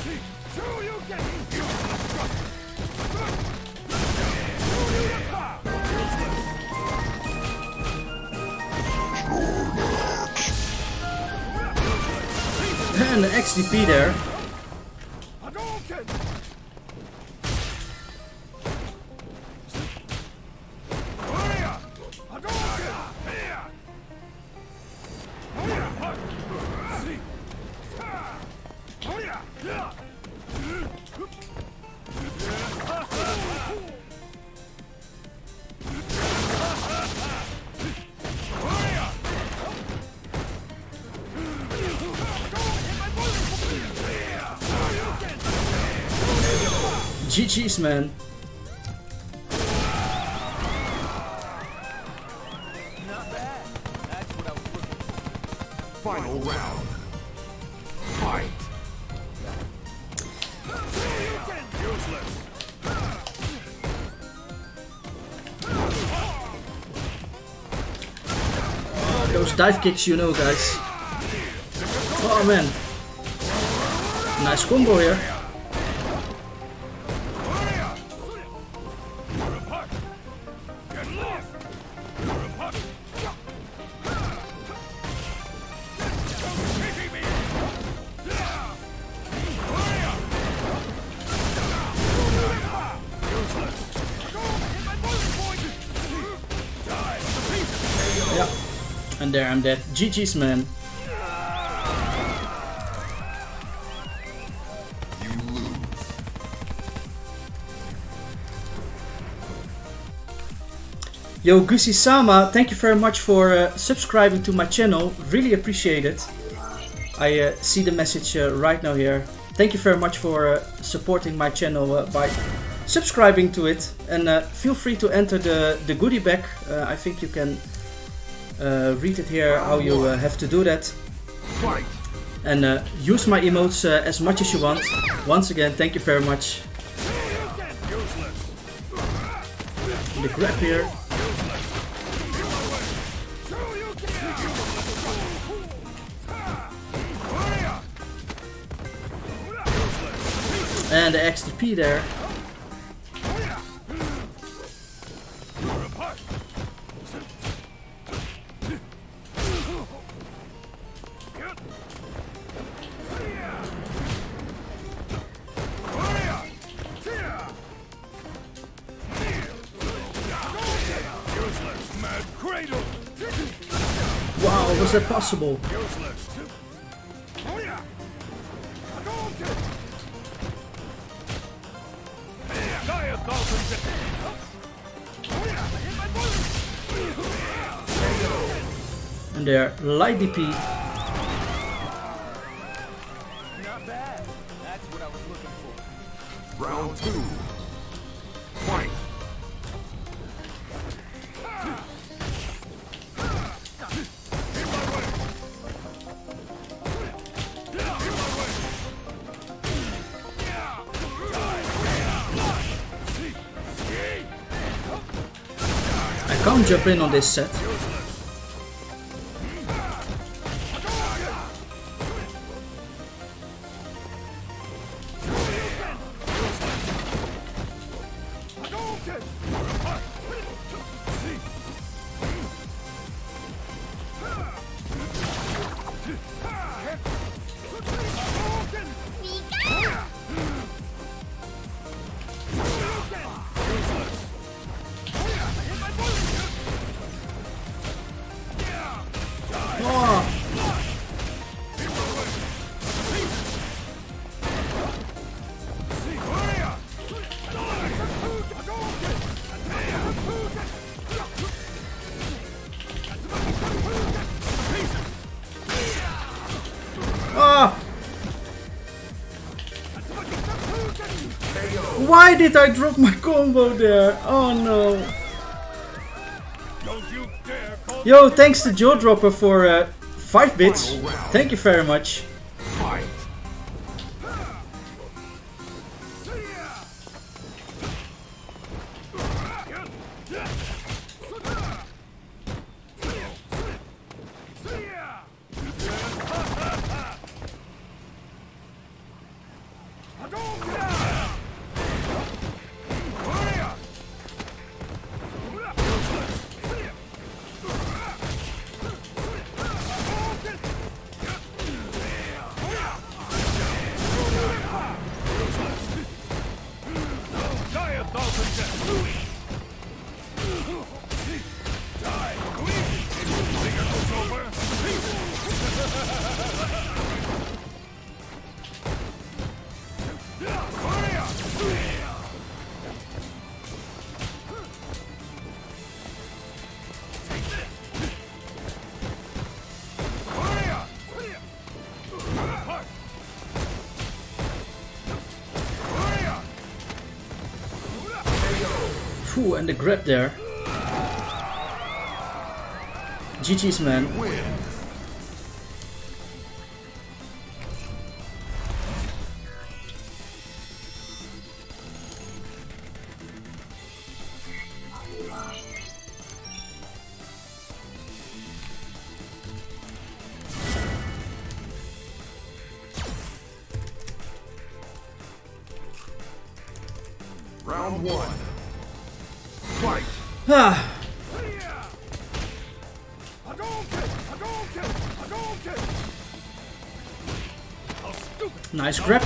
And the XDP there. GG's, man. Final round. Fight. Those dive kicks, you know, guys. Oh man. Nice combo here. And there I'm dead. GG's, man. You lose. Yo, Gusi-sama, thank you very much for subscribing to my channel. Really appreciate it. I see the message right now here. Thank you very much for supporting my channel by subscribing to it. And feel free to enter the goodie bag. I think you can read it here how you have to do that. Fight. And use my emotes as much as you want. Once again, thank you very much. The grab here. And the XTP there. Wow, was that possible? And there, light DP. Not bad. That's what I was looking for. Round 2. Fight. I can't jump in on this set. Why did I drop my combo there? Oh no. Yo, thanks to Joe Dropper for 5 bits. Thank you very much. Fight. Ooh, and the grab there. GG's, man. Win. Round 1. Fight. Ah, nice grab.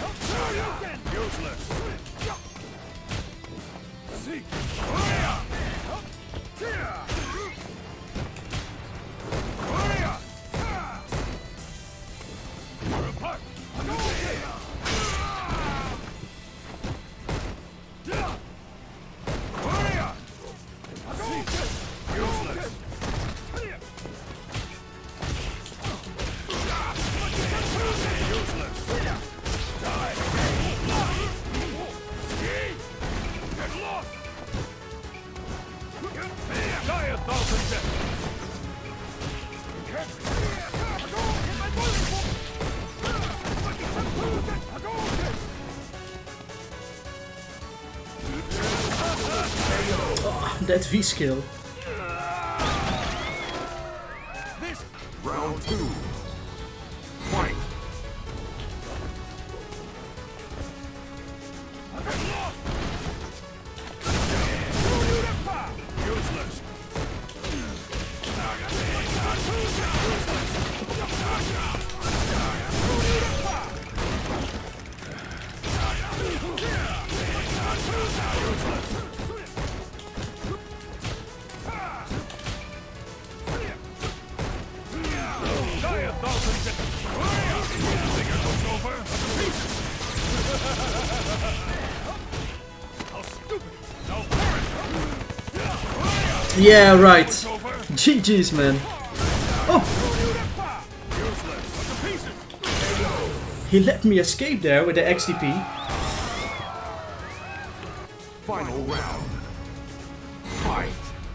That V skill. Round 2. Fight. Yeah, right. GG's, man. Oh! He let me escape there with the XDP. Final round. Fight.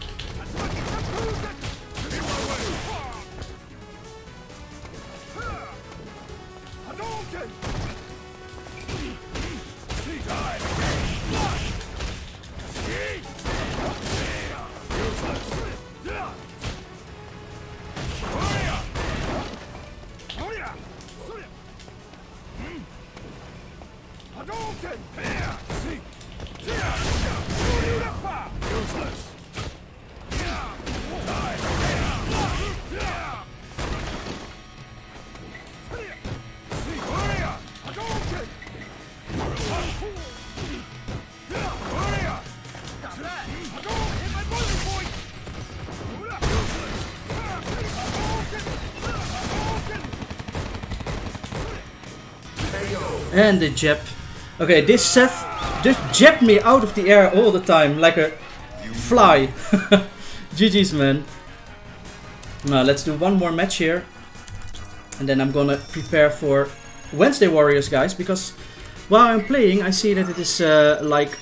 And the jab. Okay, this Seth just jabbed me out of the air all the time, like a fly. GG's, man. Now, let's do one more match here. And then I'm gonna prepare for Wednesday Warriors, guys. Because while I'm playing, I see that it is like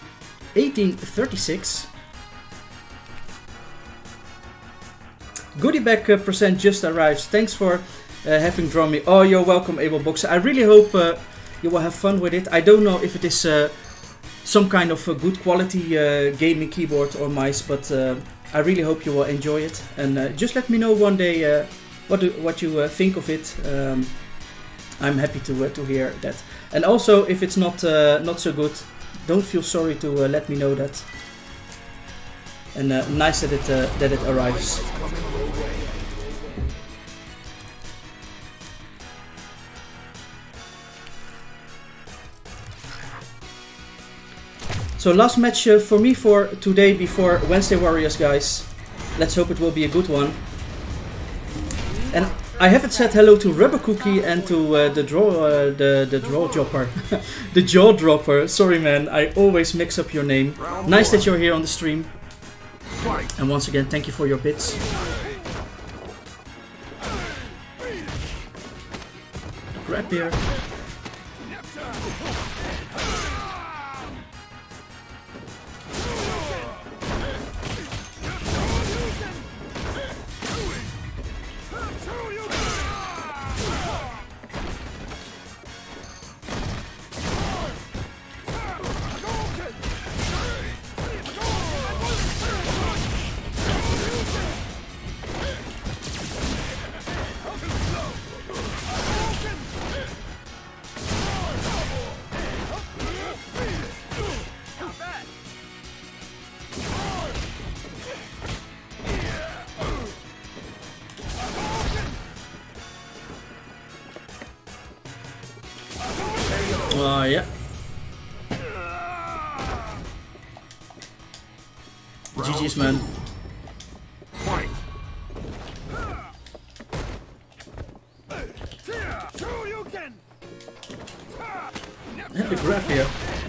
18:36. Goodie bag percent just arrives. Thanks for having drawn me. Oh, you're welcome, AbleBoxer. I really hope you will have fun with it. I don't know if it is some kind of a good quality gaming keyboard or mice, but I really hope you will enjoy it. And just let me know one day what you think of it. I'm happy to hear that. And also, if it's not so good, don't feel sorry to let me know that. And nice that it arrives. So last match for me for today before Wednesday Warriors, guys. Let's hope it will be a good one. And I haven't said hello to Rubber Cookie and to the draw dropper, the jaw dropper. Sorry, man, I always mix up your name. Nice that you're here on the stream. And once again, thank you for your bits. Grab here. Yeah. GG's, man. Fight. And the grab here.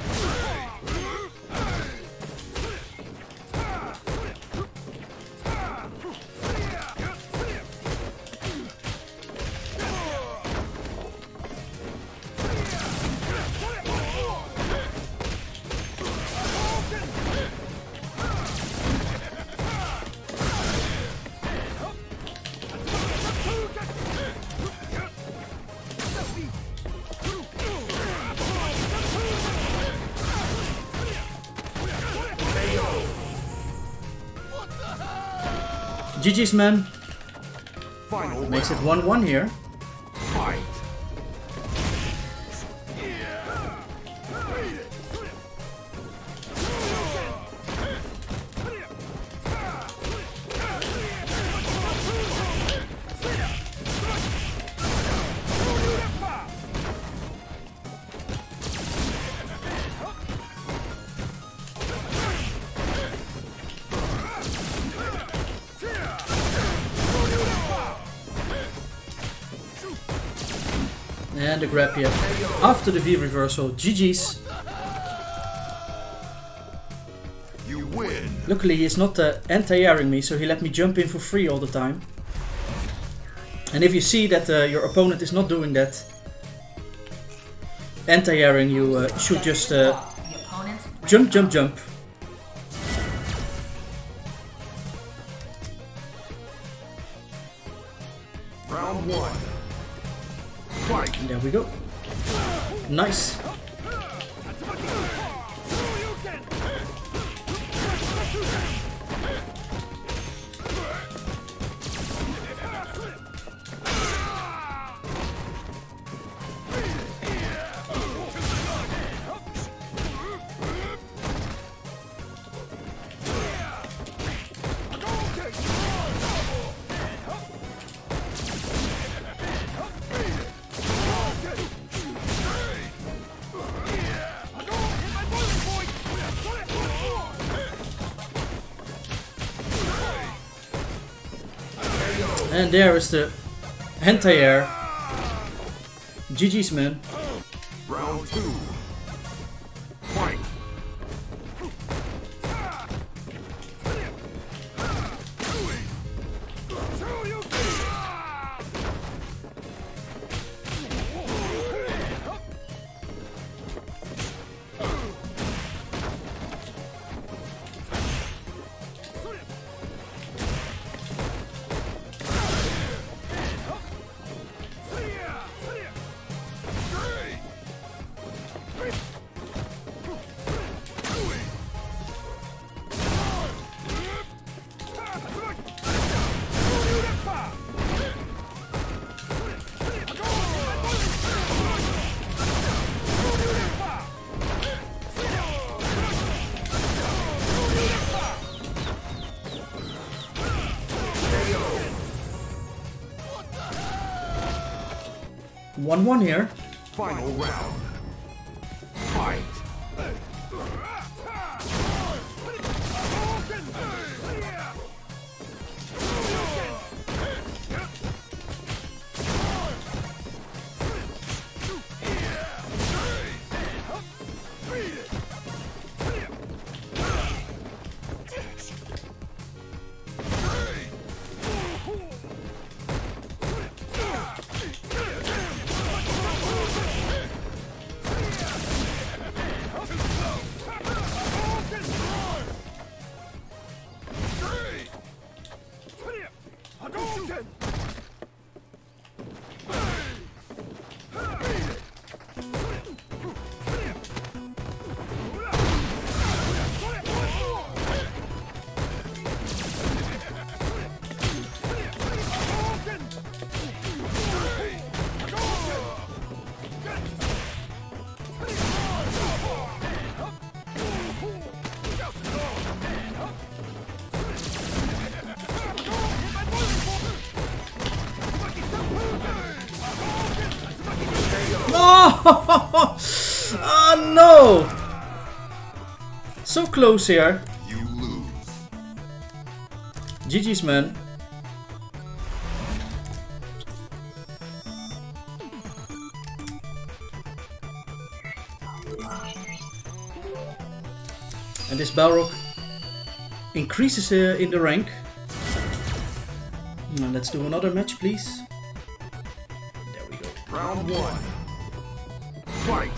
GG's, man. Final Makes it round. 1-1 here. Fight. And the grab here. After the V reversal. GG's. You win. Luckily he's not anti-airing me, so he let me jump in for free all the time. And if you see that your opponent is not doing that anti-airing, you should just jump, jump, jump. Round 1. Fight. And there we go. Nice. And there is the anti-air. GG's, man. Round 2. Fight. One 1 here. Final round. Fight. Oh! So close here. You lose. GG's, man. And this Balrog increases in the rank. Now let's do another match, please. There we go. Round 1. Fight.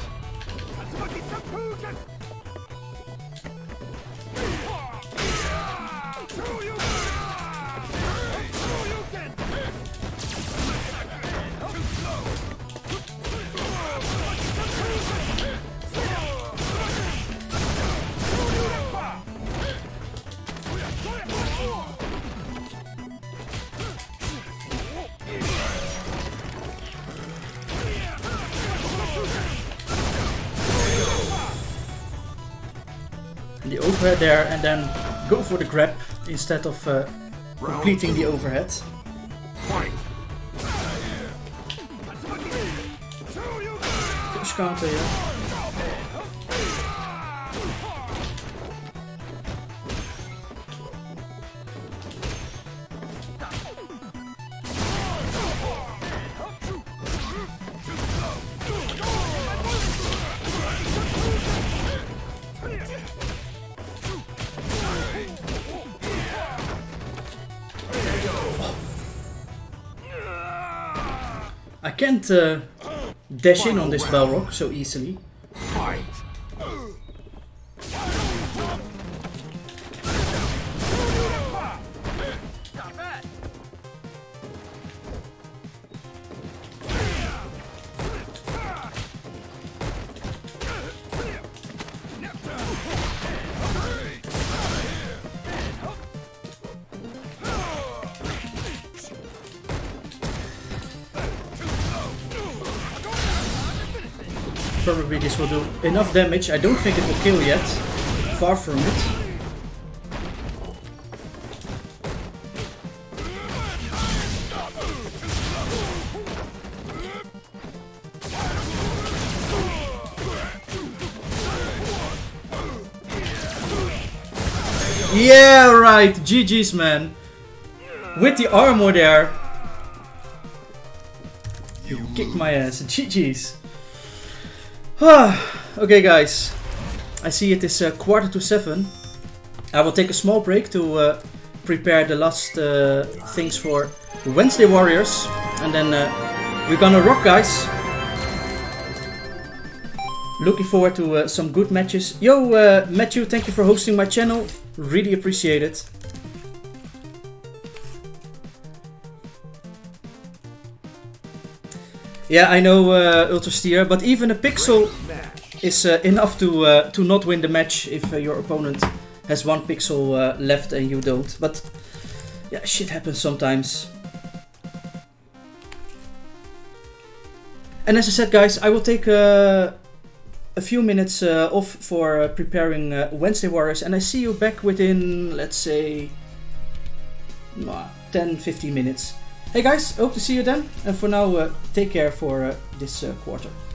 The overhead there, and then go for the grab instead of completing the overhead. Fight. Push counter here. I can't dash in on this Balrog so easily. Fight. Probably this will do enough damage. I don't think it will kill yet. Far from it. Yeah, right. GG's, man. With the armor there. You kicked my ass. GG's. Okay, guys. I see it is 6:45. I will take a small break to prepare the last things for Wednesday Warriors. And then we're gonna rock, guys. Looking forward to some good matches. Yo, Matthew, thank you for hosting my channel. Really appreciate it. Yeah, I know, Ultrasteer, but even a pixel is enough to not win the match if your opponent has 1 pixel left and you don't. But yeah, shit happens sometimes. And as I said, guys, I will take a few minutes off for preparing Wednesday Warriors, and I see you back within, let's say, 10-15 minutes. Hey guys, hope to see you then, and for now, take care for this quarter.